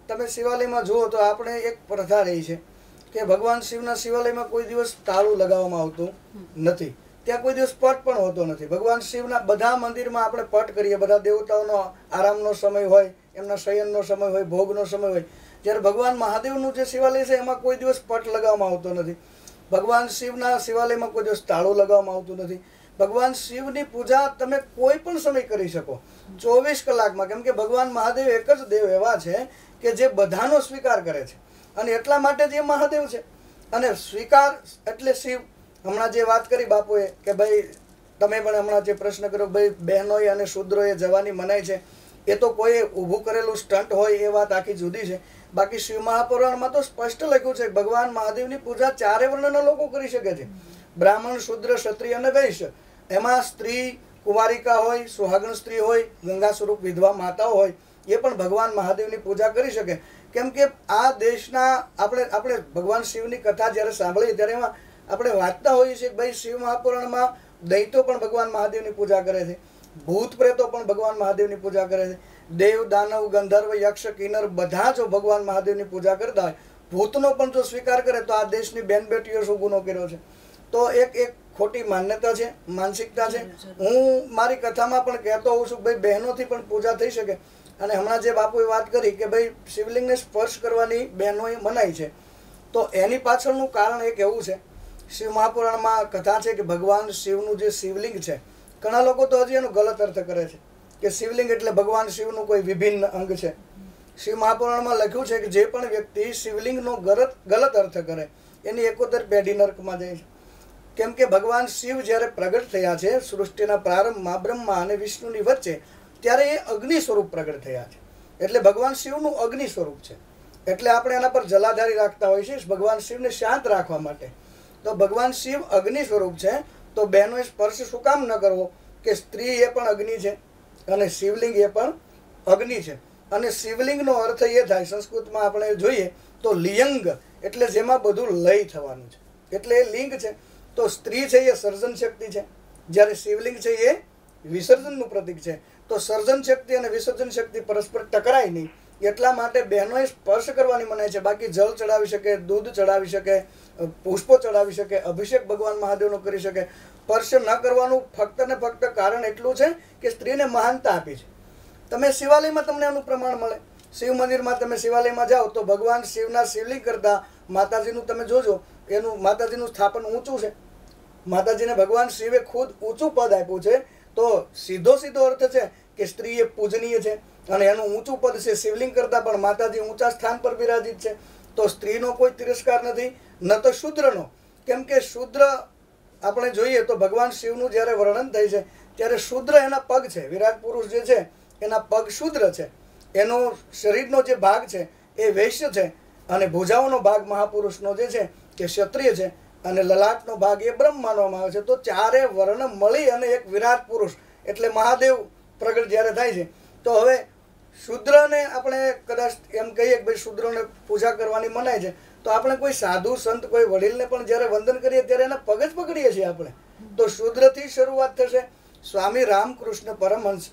તમે શિવાલયમાં જુઓ તો આપણે એક પ્રથા રહી છે કે ભગવાન શિવના શિવાલયમાં કોઈ દિવસ તાળું લગાવવામાં આવતું નથી. ત્યાં કોઈ દિવસ પટ પણ હોતો નથી. ભગવાન શિવના બધા મંદિરમાં આપણે પટ કરીએ, બધા દેવતાઓનો આરામનો સમય હોય, એમના શયનનો સમય હોય, ભોગનો સમય હોય. જ્યારે ભગવાન મહાદેવનું જે શિવાલય છે એમાં કોઈ દિવસ પટ લગાવવામાં આવતો નથી. ભગવાન શિવના શિવાલયમાં કોઈ દિવસ તાળું લગાવવામાં આવતું નથી. ભગવાન શિવની પૂજા તમે કોઈ પણ સમય કરી શકો, ચોવીસ કલાકમાં. કેમ કે ભગવાન મહાદેવ એક જ દેવ એવા છે કે જે બધાનો સ્વીકાર કરે છે, અને એટલા માટે જ એ મહાદેવ છે. અને સ્વીકાર એટલે શિવ. હમણાં જે વાત કરી બાપુએ કે ભાઈ તમે પણ હમણાં જે પ્રશ્ન કર્યો ભાઈ બહેનોએ અને શૂદ્રોએ જવાની મનાઈ છે, એ તો કોઈ ઊભું કરેલું સ્ટન્ટ હોય એ વાત આખી જુદી છે. બાકી શિવ મહાપુરાણમાં તો સ્પષ્ટ લખ્યું છે કે ભગવાન મહાદેવની પૂજા ચારે વર્ણના લોકો કરી શકે છે, બ્રાહ્મણ, શૂદ્ર, ક્ષત્રિય અને વૈશ્ય. એમાં સ્ત્રી, કુંવારિકા હોય, સુહાગણ સ્ત્રી હોય, ગંગા સ્વરૂપ વિધવા માતાઓ હોય, એ પણ ભગવાન મહાદેવની પૂજા કરી શકે. કેમ કે આ દેશના આપણે આપણે ભગવાન શિવની કથા જ્યારે સાંભળીએ ત્યારે એમાં આપણે વાંચતા હોઈએ છીએ કે ભાઈ શિવ મહાપુરાણમાં દૈતો પણ ભગવાન મહાદેવની પૂજા કરે છે, ભૂત પ્રેતો પણ ભગવાન મહાદેવની પૂજા કરે છે, દેવ, દાનવ, ગંધર્વ, યક્ષ, કિન્નર બધા જો ભગવાન મહાદેવની પૂજા કરતા હોય, ભૂતનો પણ જો સ્વીકાર કરે તો આ દેશની બેન બેટીઓ શું ગુનો કર્યો છે. તો એક એક ખોટી માન્યતા છે, માનસિકતા છે. હું મારી કથામાં પણ કહેતો હોઉં છું કે ભાઈ બહેનોથી પણ પૂજા થઈ શકે. અને હમણાં જે બાપુએ વાત કરી કે ભાઈ શિવલિંગને સ્પર્શ કરવાની બહેનોએ મનાઈ છે, તો એની પાછળનું કારણ એક એવું છે. શિવ મહાપુરાણમાં કથા છે કે ભગવાન શિવનું જે શિવલિંગ છે, ઘણા લોકો તો હજી એનો ગલત અર્થ કરે છે કે શિવલિંગ એટલે ભગવાન શિવનું કોઈ વિભિન્ન અંગ છે. શિવ મહાપુરાણમાં લખ્યું છે કે જે પણ વ્યક્તિ શિવલિંગનો ગલત ગલત અર્થ કરે એની એકોતેર પેઢી નરકમાં જાય છે. કેમ કે ભગવાન શિવ જ્યારે પ્રગટ થયા છે સૃષ્ટિના પ્રારંભમાં બ્રહ્મા અને વિષ્ણુની વચ્ચે, ત્યારે એ અગ્નિ સ્વરૂપ પ્રગટ થયા છે. એટલે ભગવાન શિવનું અગ્નિ સ્વરૂપ છે. એટલે આપણે એના પર જલાધારી રાખતા હોઈએ છીએ ભગવાન શિવને શાંત રાખવા માટે. તો ભગવાન શિવ અગ્નિ સ્વરૂપ છે, તો બહેનોએ સ્પર્શ શું કામ ન કરવો કે સ્ત્રી એ પણ અગ્નિ છે અને શિવલિંગ એ પણ અગ્નિ છે. અને શિવલિંગનો અર્થ એ થાય, સંસ્કૃતમાં આપણે જોઈએ તો લિયંગ એટલે જેમાં બધું લય થવાનું છે, એટલે એ લિંગ છે. તો સ્ત્રી છે એ સર્જન શક્તિ છે, જ્યારે શિવલિંગ છે એ વિસર્જનનું પ્રતીક છે. તો સર્જન શક્તિ અને વિસર્જન શક્તિ પરસ્પર ટકરાય નહીં, એટલા માટે બહેનોએ સ્પર્શ કરવાની મનાય છે. બાકી જળ ચડાવી શકે, દૂધ ચડાવી શકે, પુષ્પો ચડાવી શકે, અભિષેક ભગવાન મહાદેવનો કરી શકે. સ્પર્શ ન કરવાનું ફક્ત ને ફક્ત કારણ એટલું છે કે સ્ત્રીને મહાનતા આપી છે. તમે શિવાલયમાં તમને એનું પ્રમાણ મળે. શિવ મંદિરમાં તમે શિવાલયમાં જાઓ તો ભગવાન શિવના શિવલિંગ કરતાં માતાજીનું તમે જોજો, એનું માતાજીનું સ્થાપન ઊંચું છે. માતાજીને ભગવાન શિવે ખુદ ઊંચું પદ આપ્યું છે. તો સીધો સીધો અર્થ છે કે સ્ત્રી એ પૂજનીય છે અને એનું ઊંચું પદ છે. શિવલિંગ કરતાં પણ માતાજી ઊંચા સ્થાન પર બિરાજિત છે. તો સ્ત્રીનો કોઈ તિરસ્કાર નથી, ન તો શૂદ્રનો. કેમ કે શૂદ્ર આપણે જોઈએ તો ભગવાન શિવનું જ્યારે વર્ણન થાય છે ત્યારે શૂદ્ર એના પગ છે. વિરાટ પુરુષ જે છે એના પગ શૂદ્ર છે, એનો શરીરનો જે ભાગ છે એ વૈશ્ય છે, અને ભુજાઓનો ભાગ મહાપુરુષનો જે છે એ ક્ષત્રિય છે, અને લલાટનો ભાગ એ બ્રહ્મ માનવામાં આવે છે. તો ચારે વર્ણ મળી અને એક વિરાટ પુરુષ એટલે મહાદેવ પ્રગટ જ્યારે થાય છે. તો હવે શૂદ્રને આપણે કદાચ એમ કહીએ કે ભાઈ શૂદ્રોને પૂજા કરવાની મનાય છે, તો આપણે કોઈ સાધુ સંત કોઈ વડીલને પણ જ્યારે વંદન કરીએ ત્યારે એના પગ જ પકડીએ છીએ આપણે. તો શૂદ્રથી શરૂઆત થશે. સ્વામી રામકૃષ્ણ પરમહંસ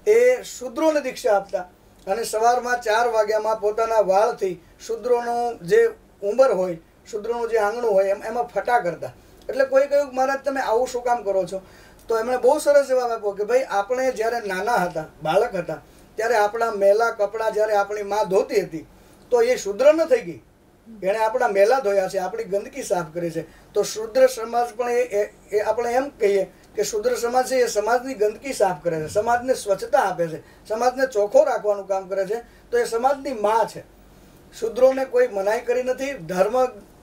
એ શૂદ્રોને દીક્ષા આપતા, અને સવારમાં ચાર વાગ્યામાં પોતાના વાળથી શૂદ્રોનું જે ઉંમર હોય, શૂદ્રનું જે આંગણું હોય એમ એમાં ફટા કરતા. એટલે કોઈ કહ્યું મહારાજ તમે આવું શું કામ કરો છો? તો એમણે બહુ સરસ જવાબ આપ્યો કે ભાઈ આપણે જ્યારે નાના હતા, બાળક હતા, ત્યારે આપણા મેલા કપડાં જ્યારે આપણી માં ધોતી હતી તો એ શૂદ્ર ન થઈ ગઈ. એણે આપણા મેલા ધોયા છે, આપણી ગંદકી સાફ કરી છે. તો શૂદ્ર સમાજ પણ એ એ આપણે એમ કહીએ કે શૂદ્ર સમાજ છે એ સમાજની ગંદકી સાફ કરે છે, સમાજને સ્વચ્છતા આપે છે, સમાજને ચોખ્ખો રાખવાનું કામ કરે છે. તો એ સમાજની માં છે. શૂદ્રોને કોઈ મનાઈ કરી નથી. ધર્મ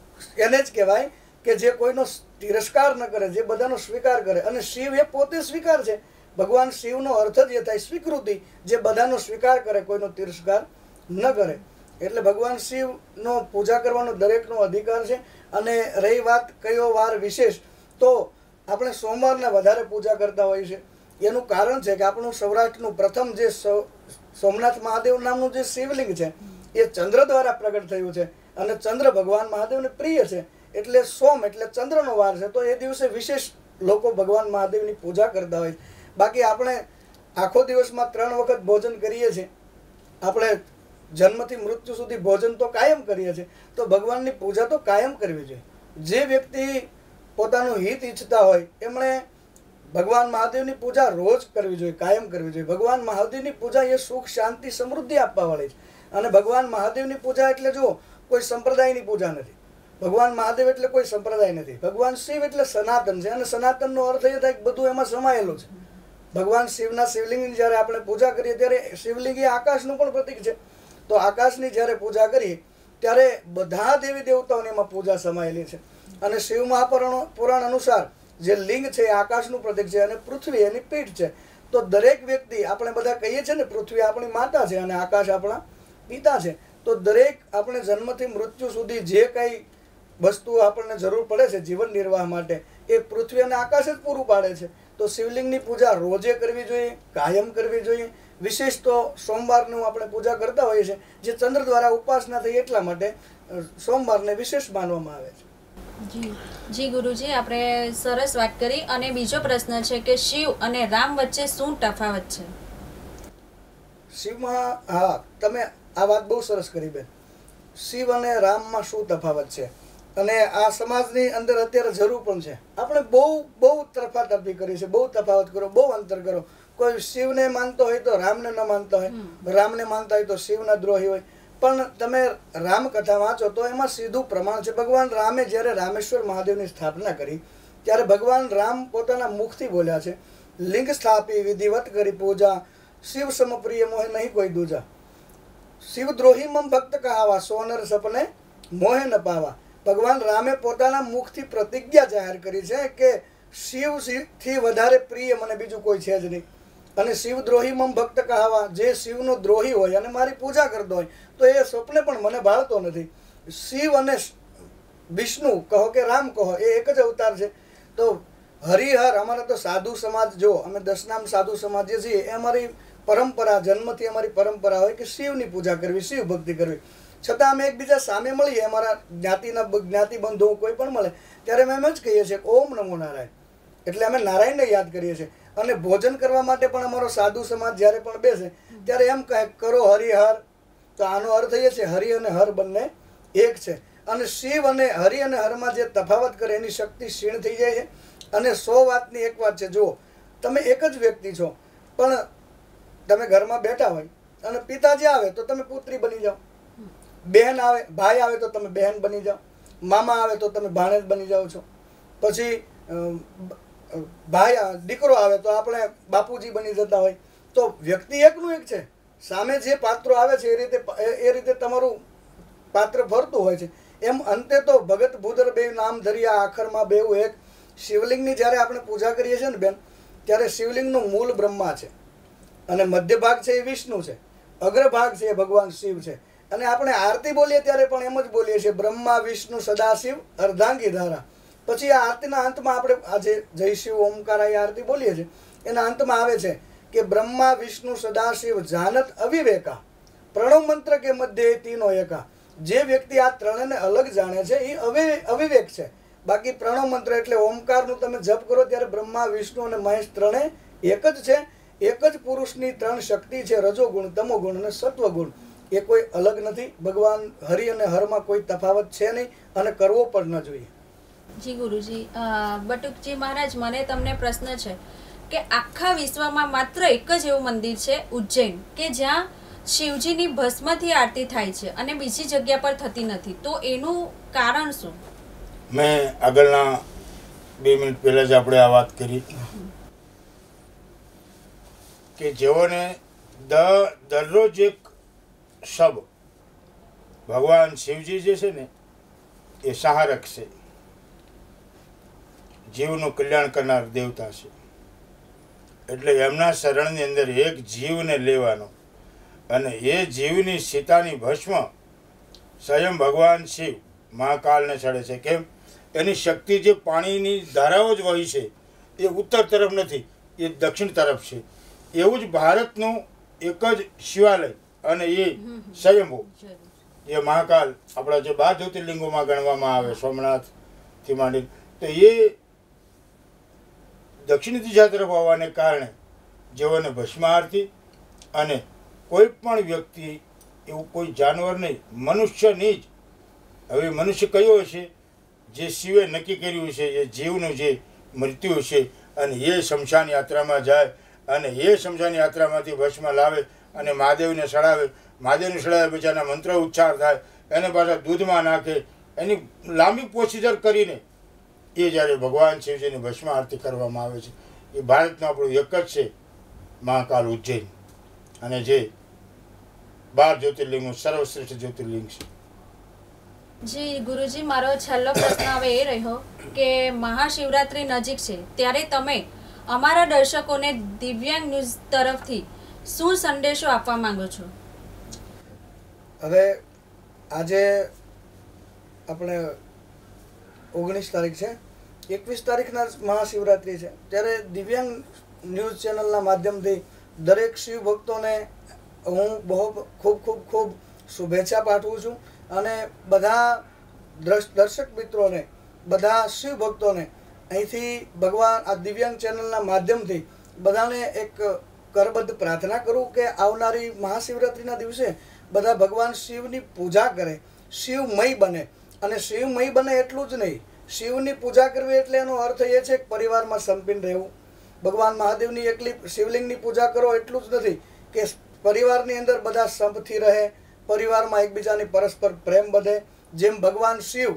એને જ કહેવાય કે જે કોઈનો તિરસ્કાર ન કરે, જે બધાનો સ્વીકાર કરે. અને શિવ એ પોતે સ્વીકાર છે. ભગવાન શિવનો અર્થ જ એ થાય સ્વીકૃતિ, જે બધાનો સ્વીકાર કરે, કોઈનો તિરસ્કાર ન કરે. એટલે ભગવાન શિવનો પૂજા કરવાનો દરેકનો અધિકાર છે. અને રહી વાત કયો વાર વિશેષ, તો આપણે સોમવારના વધારે પૂજા કરતા હોઈએ છીએ. એનું કારણ છે કે આપણું સૌરાષ્ટ્રનું પ્રથમ જે સોમનાથ મહાદેવ નામનું જે શિવલિંગ છે એ ચંદ્ર દ્વારા પ્રગટ થયું છે, અને ચંદ્ર ભગવાન મહાદેવને પ્રિય છે. એટલે સોમ એટલે ચંદ્રનો વાર છે, તો એ દિવસે વિશેષ લોકો ભગવાન મહાદેવની પૂજા કરતા હોય છે. બાકી આપણે આખો દિવસમાં ત્રણ વખત ભોજન કરીએ છીએ. આપણે જન્મથી મૃત્યુ સુધી ભોજન તો કાયમ કરીએ છીએ, તો ભગવાનની પૂજા તો કાયમ કરવી જોઈએ. જે વ્યક્તિ પોતાનું હિત ઈચ્છતા હોય એમણે ભગવાન મહાદેવની પૂજા રોજ કરવી જોઈએ, કાયમ કરવી જોઈએ. ભગવાન મહાદેવની પૂજા એ સુખ શાંતિ સમૃદ્ધિ આપવાવાળી છે. અને ભગવાન મહાદેવની પૂજા એટલે જો કોઈ સંપ્રદાયની પૂજા નથી. ભગવાન મહાદેવ એટલે કોઈ સંપ્રદાય નથી. ભગવાન શિવ એટલે સનાતન છે, અને સનાતનનો અર્થ એ થાય કે બધું એમાં સમાયેલું છે. ભગવાન શિવના શિવલિંગની જ્યારે આપણે પૂજા કરીએ ત્યારે શિવલિંગ એ આકાશનું પણ પ્રતીક છે. તો આકાશની જ્યારે પૂજા કરીએ ત્યારે બધા દેવી દેવતાઓની એમાં પૂજા સમાયેલી છે. અને શિવ મહાપુરાણ પુરાણ અનુસાર જે લિંગ છે એ આકાશનું પ્રતીક છે, અને પૃથ્વી એની પીઠ છે. તો દરેક વ્યક્તિ, આપણે બધા કહીએ છીએ ને પૃથ્વી આપણી માતા છે અને આકાશ આપણા પિતા છે. તો દરેક આપણે જન્મથી મૃત્યુ સુધી જે કંઈ વસ્તુ આપણને જરૂર પડે છે જીવન નિર્વાહ માટે, એ પૃથ્વી અને આકાશ જ પૂરું પાડે છે. તો શિવલિંગની પૂજા રોજે કરવી જોઈએ, કાયમ કરવી જોઈએ. વિશેષ તો સોમવારનું આપણે પૂજા કરતા હોઈએ છીએ, જે ચંદ્ર દ્વારા ઉપાસના થઈ એટલા માટે સોમવારને વિશેષ માનવામાં આવે છે. જી જી ગુરુજી, આપણે સરસ વાત કરી. અને બીજો પ્રશ્ન છે કે શિવ અને રામ વચ્ચે શું તફાવત છે? શિવમાં, હા, તમે આ વાત બહુ સરસ કરી બેન. શિવ અને રામમાં શું તફાવત છે, અને આ સમાજની અંદર અત્યારે જરૂર પણ છે. આપણે બહુ બહુ તરફાતરફી કરી છે, બહુ તફાવત કરો, બહુ અંતર કરો. કોઈ શિવને માનતો હોય તો રામને ન માનતો હોય, રામને માનતા હોય તો શિવના દ્રોહી હોય. પણ તમે રામકથા વાંચો તો એમાં સીધું પ્રમાણ છે. ભગવાન રામે જ્યારે રામેશ્વર મહાદેવની સ્થાપના કરી ત્યારે ભગવાન રામ પોતાના મુખથી બોલ્યા છે, લિંગ સ્થાપી વિધિવત કરી પૂજા, શિવ સમપ્રિય મોહે નહીં કોઈ દૂજા. શિવ દ્રોહી મમ ભક્ત કહાવા, સોનર સપને મોહે ન પાવા. ભગવાન રામે પોતાના મુખથી પ્રતિજ્ઞા જાહેર કરી છે કે શિવથી વધારે પ્રિય મને બીજું કોઈ છે જ નહીં. અને શિવ દ્રોહી મમ ભક્ત કહાવા, જે શિવનો દ્રોહી હોય અને મારી પૂજા કરતો હોય તો એ સ્વપ્ને પણ મને ભાળતો નથી. શિવ અને વિષ્ણુ કહો કે રામ કહો, એ એક જ અવતાર છે. તો હરિહર, અમારા તો સાધુ સમાજ, જો અમે દશનામ સાધુ સમાજ જે છીએ એ અમારી પરંપરા, જન્મથી અમારી પરંપરા હોય કે શિવની પૂજા કરવી, શિવ ભક્તિ કરવી. છતાં અમે એકબીજા સામે મળીએ, અમારા જ્ઞાતિના જ્ઞાતિ બંધુઓ કોઈ પણ મળે ત્યારે અમે એમ જ કહીએ છીએ કે ઓમ નમો નારાયણ, એટલે અમે નારાયણને યાદ કરીએ છીએ. અને ભોજન કરવા માટે પણ અમારો સાધુ સમાજ જ્યારે પણ બેસે ત્યારે એમ કહે કરો હરિહર. તો આનો અર્થ એ છે હરિ અને હર બંને એક છે. અને શિવ અને હરિ અને હરમાં જે તફાવત કરે એની શક્તિ ક્ષીણ થઈ જાય છે. અને સો વાતની એક વાત છે, જુઓ તમે એક જ વ્યક્તિ છો, પણ તમે ઘરમાં બેઠા હોય અને પિતાજી આવે તો તમે પુત્રી બની જાઓ, બહેન આવે, ભાઈ આવે તો તમે બહેન બની જાઓ, મામા આવે તો તમે ભાણેજ બની જાઓ છો. પછી ભાઈ દીકરો આવે તો આપણે બાપુજી બની જતા હોય. તો વ્યક્તિ એકનું એક છે, સામે જે પાત્રો આવે છે એ રીતે એ રીતે તમારું પાત્ર ફરતું હોય છે. એમ અંતે તો ભગત ભૂદર બે નામ ધર્યા, આખરમાં બેવું એક. શિવલિંગની જ્યારે આપણે પૂજા કરીએ છીએ ને બેન, ત્યારે શિવલિંગનું મૂળ બ્રહ્મા છે અને મધ્ય ભાગ છે એ વિષ્ણુ છે, અગ્રભાગ છે એ ભગવાન શિવ છે. અને આપણે આરતી બોલીએ ત્યારે પણ એમ જ બોલીએ છીએ, બ્રહ્મા વિષ્ણુ સદાશિવ અર્ધાંગી ધારા. પછી આ આરતીના અંતમાં આપણે આજે જય શિવ ઓમકાર આ આરતી બોલીએ છીએ, એના અંતમાં આવે છે કે બ્રહ્મા વિષ્ણુ સદાશિવ જાનત અવિવેકા, પ્રણવ મંત્ર કે મધ્ય તીનો એકા. જે વ્યક્તિ આ ત્રણેયને અલગ જાણે છે એ અવિ અવિવેક છે. બાકી પ્રણવ મંત્ર એટલે ઓમકારનું તમે જપ કરો ત્યારે બ્રહ્મા વિષ્ણુ અને મહેશ ત્રણેય એક જ છે. એક જ પુરુષની ત્રણ શક્તિ છે, રજોગુણ, તમોગુણ અને સત્વગુણ. એ કોઈ અલગ નથી. ભગવાન હરિ અને હરમાં કોઈ તફાવત છે નહીં અને કરવો પણ ન જોઈએ. જી ગુરુજી, બટુકજી મહારાજ, મને તમને પ્રશ્ન છે કે આખા વિશ્વમાં માત્ર એક જ એવું મંદિર છે ઉજ્જૈન કે જ્યાં શિવજીની ભસ્મથી આરતી થાય છે અને બીજી જગ્યા પર થતી નથી. તો એનું કારણ શું? મેં આગળના બે મિનિટ પહેલા જ આપણે આ વાત કરી કે જેઓને દરરોજ એક શબ, ભગવાન શિવજી જે છે ને એ સહારક છે, જીવનું કલ્યાણ કરનાર દેવતા છે. એટલે એમના શરણની અંદર એક જીવને લેવાનો અને એ જીવની સીતાની ભસ્મ સ્વયં ભગવાન શિવ મહાકાલને ચડે છે. કેમ? એની શક્તિ જે પાણીની ધારાઓ જ વહી છે એ ઉત્તર તરફ નથી, એ દક્ષિણ તરફ છે. એવું જ ભારતનું એક જ શિવાલય અને એ સ્વયંભૂ, એ મહાકાલ આપણા જે બાર જ્યોતિર્લિંગોમાં ગણવામાં આવે સોમનાથથી માંડી, તો એ દક્ષિણ દિશા તરફ હોવાને કારણે જેઓને ભસ્મ આરતી અને કોઈ પણ વ્યક્તિ એવું કોઈ જાનવર નહીં, મનુષ્યની જ. હવે મનુષ્ય કયો હશે? જે શિવે નક્કી કર્યું છે એ જીવનું જે મૃત્યુ છે, અને એ શમશાન યાત્રામાં જાય અને એ શમશાન યાત્રામાંથી ભસ્મ લાવે અને મહાદેવને સડાવે. મહાદેવને સડાવે પછી એના મંત્ર ઉચ્ચાર થાય, એને પાછા દૂધમાં નાખે, એની લાંબી પ્રોસિજર કરીને એ જ્યારે ભગવાન શિવજીની ભસ્મ આરતી કરવામાં આવે છે. એ ભારતનું આપણું એક જ છે મહાકાલ ઉજ્જૈન, અને જે બાર જ્યોતિર્લિંગનું સર્વશ્રેષ્ઠ જ્યોતિર્લિંગ છે. જી ગુરુજી, મારો છેલ્લો પ્રશ્ન હવે એ રહ્યો કે મહાશિવરાત્રી નજીક છે, ત્યારે તમે અમારા દર્શકોને દિવ્યાંગ ન્યૂઝ તરફથી શું સંદેશો આપવા માંગો છો? હવે આજે આપણે ઓગણીસ તારીખ છે, એકવીસ તારીખના મહાશિવરાત્રિ છે, ત્યારે દિવ્યાંગ ન્યૂઝ ચેનલના માધ્યમથી દરેક શિવ ભક્તોને હું બહુ ખૂબ ખૂબ ખૂબ શુભેચ્છા પાઠવું છું. અને બધા દર્શક મિત્રોને, બધા શિવ ભક્તોને અહીંથી ભગવાન આ દિવ્યાંગ ચેનલના માધ્યમથી બધાને એક કરબદ્ધ પ્રાર્થના કરું કે આવનારી મહાશિવરાત્રિના દિવસે બધા ભગવાન શિવની પૂજા કરે, શિવમય બને. અને શિવમય બને એટલું જ નહીં, શિવની પૂજા કરવી એટલે એનો અર્થ એ છે કે પરિવારમાં સંપીન રહેવું. ભગવાન મહાદેવની એકલી શિવલિંગની પૂજા કરો એટલું જ નથી કે પરિવારની અંદર બધા સંપથી રહે, પરિવારમાં એકબીજાની પરસ્પર પ્રેમ વધે. જેમ ભગવાન શિવ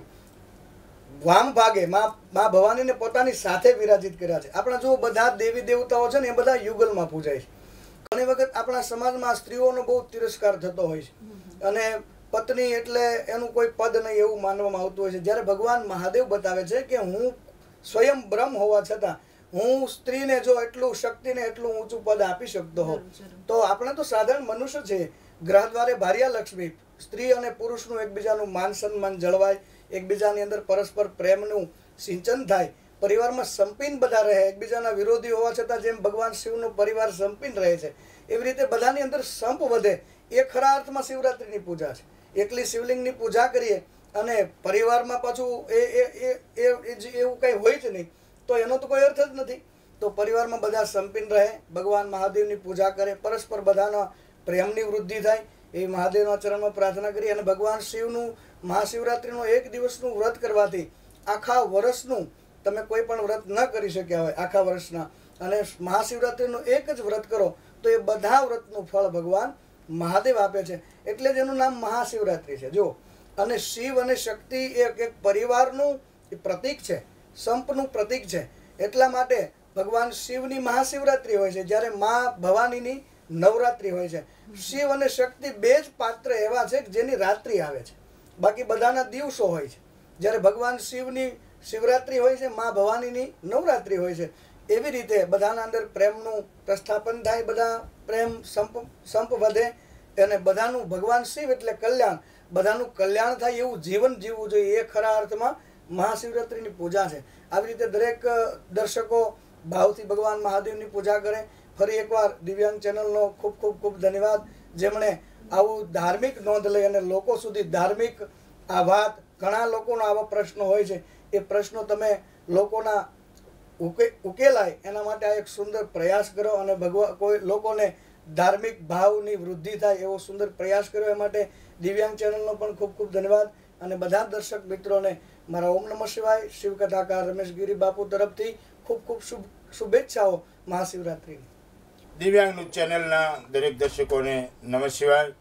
વામ ભાગે મા મા ભવાનીને પોતાની સાથે વિરાજિત કર્યા છે. આપણા જો બધા દેવી દેવતાઓ છે ને એ બધા યુગલમાં પૂજાય છે. ઘણી વખત આપણા સમાજમાં સ્ત્રીઓનો બહુ તિરસ્કાર થતો હોય છે, અને પત્ની એટલે એનું કોઈ પદ નહીં એવું માનવામાં આવતું હોય છે. જ્યારે ભગવાન મહાદેવ બતાવે છે કે હું સ્વયં બ્રહ્મ હોવા છતાં હું સ્ત્રીને જો એટલું શક્તિને એટલું ઊંચું પદ આપી શકતો હોઉં, તો આપણે તો સાધારણ મનુષ્ય છે. ગ્રહ દ્વારે ભાર્યા લક્ષ્મી, સ્ત્રી અને પુરુષનું એકબીજાનું માન સન્માન જળવાય, એકબીજાની અંદર પરસ્પર પ્રેમનું સિંચન થાય, પરિવારમાં સંપીન બધા રહે. એકબીજાના વિરોધી હોવા છતાં જેમ ભગવાન શિવનો પરિવાર સંપીન રહે છે, એવી રીતે બધાની અંદર સંપ વધે. એ ખરા અર્થમાં શિવરાત્રિની પૂજા છે. એકલી શિવલિંગની પૂજા કરીએ અને પરિવારમાં પાછું એ એ એવું કંઈ હોય જ નહીં, તો એનો તો કોઈ અર્થ જ નથી. તો પરિવારમાં બધા સંપીન રહે, ભગવાન મહાદેવની પૂજા કરે, પરસ્પર બધાના પ્રેમની વૃદ્ધિ થાય, એ મહાદેવના ચરણમાં પ્રાર્થના કરી. અને ભગવાન શિવનું મહાશિવરાત્રિનું એક દિવસનું વ્રત કરવાથી આખા વર્ષનું તમે કોઈ પણ વ્રત ન કરી શક્યા હોય આખા વર્ષના, અને મહાશિવરાત્રિનું એક જ વ્રત કરો તો એ બધા વ્રતનું ફળ ભગવાન મહાદેવ આપે છે. એટલે જ એનું નામ મહાશિવરાત્રિ છે. જો, અને શિવ અને શક્તિ એ એક પરિવારનું પ્રતીક છે, સંપનું પ્રતીક છે. એટલા માટે ભગવાન શિવની મહાશિવરાત્રિ હોય છે, જ્યારે મા ભવાનીની નવરાત્રિ હોય છે. શિવ અને શક્તિ બે જ પાત્ર એવા છે કે જેની રાત્રિ આવે છે, બાકી બધાના દિવસો હોય છે. જ્યારે ભગવાન શિવની શિવરાત્રિ હોય છે, મા ભવાનીની નવરાત્રિ હોય છે. એવી રીતે બધાના અંદર પ્રેમનું પ્રસ્થાપન થાય, બધા પ્રેમ સંપ સંપ વધે, અને બધાનું ભગવાન શિવ એટલે કલ્યાણ, બધાનું કલ્યાણ થાય એવું જીવન જીવવું જોઈએ. એ ખરા અર્થમાં મહાશિવરાત્રિની પૂજા છે. આવી રીતે દરેક દર્શકો ભાવથી ભગવાન મહાદેવની પૂજા કરે. ફરી એકવાર દિવ્યાંગ ચેનલનો ખૂબ ખૂબ ખૂબ ધન્યવાદ, જેમણે આવું ધાર્મિક નોંધ લઈ અને લોકો સુધી ધાર્મિક આ વાત, ઘણા લોકોનો આવા પ્રશ્નો હોય છે, એ પ્રશ્નો તમે લોકોના ઉકે ઉકેલાય એના માટે આ એક સુંદર પ્રયાસ કરો, અને ભગવાન કોઈ લોકોને ધાર્મિક ભાવની વૃદ્ધિ થાય એવો સુંદર પ્રયાસ કર્યો. એ માટે દિવ્યાંગ ચેનલનો પણ ખૂબ ખૂબ ધન્યવાદ. અને બધા દર્શક મિત્રોને મારા ઓમ નમઃ શિવાય શિવકથાકાર રમેશ ગિરી બાપુ તરફથી ખૂબ ખૂબ શુભ શુભેચ્છાઓ મહાશિવરાત્રિની. દિવ્યાંગ ન્યૂઝ ચેનલના દરેક દર્શકોને નમઃ શિવાય.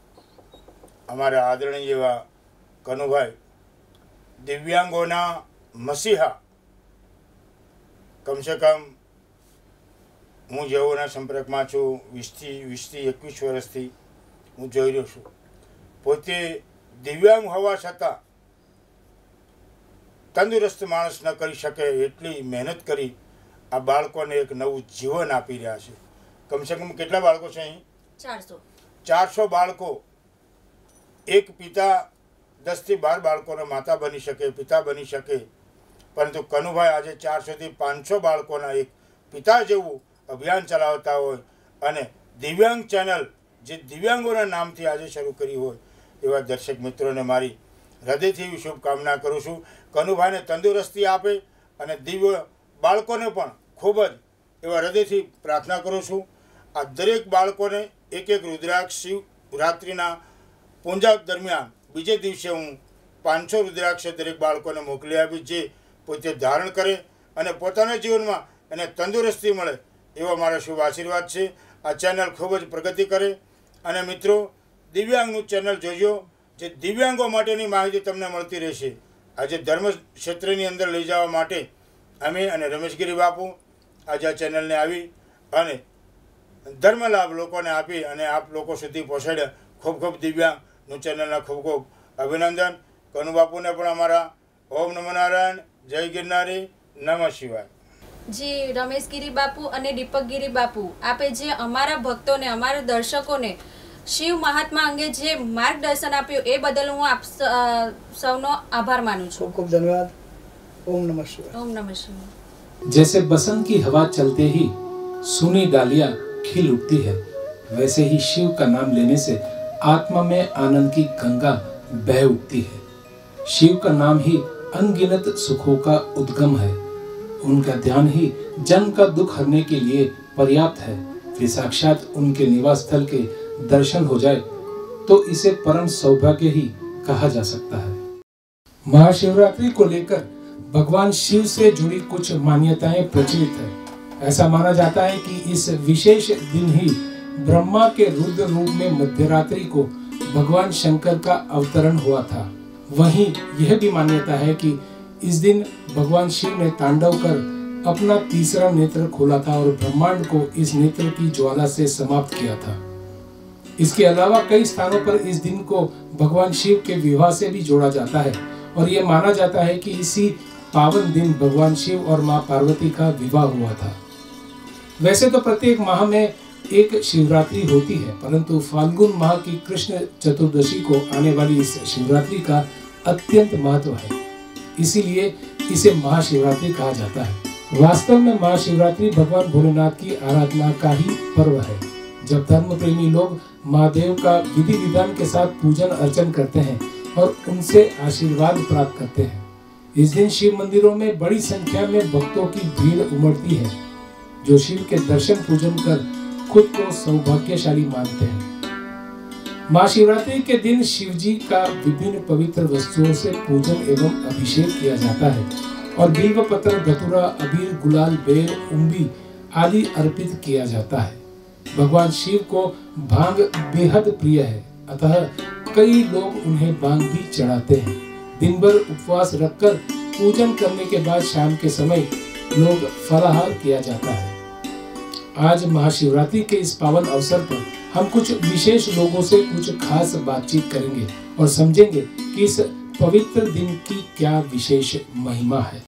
અમારા આદરણીય એવા કનુભાઈ, દિવ્યાંગોના મસીહા, કમસે કમ હું જેઓના સંપર્કમાં છું વીસથી વીસથી એકવીસ વર્ષથી હું જોઈ રહ્યો છું. પોતે દિવ્યાંગ હોવા છતાં તંદુરસ્ત માણસ ન કરી શકે એટલી મહેનત કરી આ બાળકોને એક નવું જીવન આપી રહ્યા છે. કમસે કમ કેટલા બાળકો છે અહીં? ચારસો ચારસો બાળકો. એક પિતા દસથી બાર બાળકોના માતા બની શકે, પિતા બની શકે, પરંતુ કનુભાઈ આજે ચારસોથી પાંચસો બાળકોના એક પિતા જેવું અભિયાન ચલાવતા હોય, અને દિવ્યાંગ ચેનલ જે દિવ્યાંગોના નામથી આજે શરૂ કરી હોય, એવા દર્શક મિત્રોને મારી હૃદયથી એવી શુભકામના કરું છું. કનુભાઈને તંદુરસ્તી આપે, અને દિવ્ય બાળકોને પણ ખૂબ જ એવા હૃદયથી પ્રાર્થના કરું છું. આ દરેક બાળકોને એક એક રુદ્રાક્ષ શિવરાત્રિના પૂજા દરમિયાન બીજે દિવસે હું પાંચસો રુદ્રાક્ષ દરેક બાળકોને મોકલી આપીશ, જે પોતે ધારણ કરે અને પોતાના જીવનમાં એને તંદુરસ્તી મળે એવા મારા શુભ આશીર્વાદ છે. આ ચેનલ ખૂબ જ પ્રગતિ કરે. અને મિત્રો, દિવ્યાંગનું ચેનલ જોજો, જે દિવ્યાંગો માટેની માહિતી તમને મળતી રહેશે. આજે ધર્મ ક્ષેત્રની અંદર લઈ જવા માટે અમે અને રમેશગીરી બાપુ આજે આ ચેનલને આવી અને ધર્મ લાભ લોકોને આપી અને આપ લોકો સુધી પહોંચાડ્યા. ખૂબ ખૂબ દિવ્યાંગનું ચેનલના ખૂબ ખૂબ અભિનંદન. કનુ બાપુને પણ અમારા ઓમ નમો નારાયણ, જય ગિરનારી, નમઃ શિવાય. જી રમેશગીરી બાપુ અને દીપકગીરી બાપુ, આપે જે અમારા ભક્તોને, અમારા દર્શકોને શિવ મહાત્મા અંગે જે માર્ગદર્શન આપ્યું એ બદલ હું આપ સૌનો આભાર માનું છું. ખૂબ ખૂબ ધન્યવાદ. ઓમ નમઃ શિવાય. ઓમ નમઃ શિવાય. जैसे बसंत की हवा चलते ही सूनी डालियां खिल उठती है, वैसे ही शिव का नाम लेने से आत्मा में आनंद की गंगा बह उठती है. शिव का नाम ही अनगिनत सुखों का उद्गम है. उनका ध्यान ही जन का दुख हरने के लिए पर्याप्त है. फिर साक्षात उनके निवास स्थल के दर्शन हो जाए तो इसे परम सौभाग्य ही कहा जा सकता है. महाशिवरात्रि को लेकर भगवान शिव से जुड़ी कुछ मान्यताएं प्रचलित है. ऐसा माना जाता है कि इस विशेष दिन ही ब्रह्मा के रुद्र रूप में मध्यरात्रि को भगवान शंकर का अवतरण हुआ था. वहीं यह भी मान्यता है कि इस दिन भगवान शिव ने तांडव कर अपना तीसरा नेत्र खोला था और ब्रह्मांड को इस नेत्र की ज्वाला से समाप्त किया था. इसके अलावा कई स्थानों पर इस दिन को भगवान शिव के विवाह से भी जोड़ा जाता है और यह माना जाता है कि इसी पावन दिन भगवान शिव और मां पार्वती का विवाह हुआ था. वैसे तो प्रत्येक माह में एक शिवरात्रि होती है, परंतु फाल्गुन माह की कृष्ण चतुर्दशी को आने वाली इस शिवरात्रि का अत्यंत महत्व है. इसीलिए इसे महाशिवरात्रि कहा जाता है. वास्तव में महाशिवरात्रि भगवान भोलेनाथ की आराधना का ही पर्व है. जब धर्म प्रेमी लोग महादेव का विधि विधान के साथ पूजन अर्चन करते हैं और उनसे आशीर्वाद प्राप्त करते हैं. इस दिन शिव मंदिरों में बड़ी संख्या में भक्तों की भीड़ उमड़ती है, जो शिव के दर्शन पूजन कर खुद को सौभाग्यशाली मानते हैं. महाशिवरात्रि के दिन शिव जी का विभिन्न पवित्र वस्तुओं से पूजन एवं अभिषेक किया जाता है और बिल्व पत्र, धतूरा, अबीर, गुलाल, बेर, उम्बी आदि अर्पित किया जाता है. भगवान शिव को भांग बेहद प्रिय है, अतः कई लोग उन्हें भांग भी चढ़ाते हैं. दिन भर उपवास रखकर पूजन करने के बाद शाम के समय लोग फलाहार किया जाता है. आज महाशिवरात्रि के इस पावन अवसर पर हम कुछ विशेष लोगों से कुछ खास बातचीत करेंगे और समझेंगे कि इस पवित्र दिन की क्या विशेष महिमा है.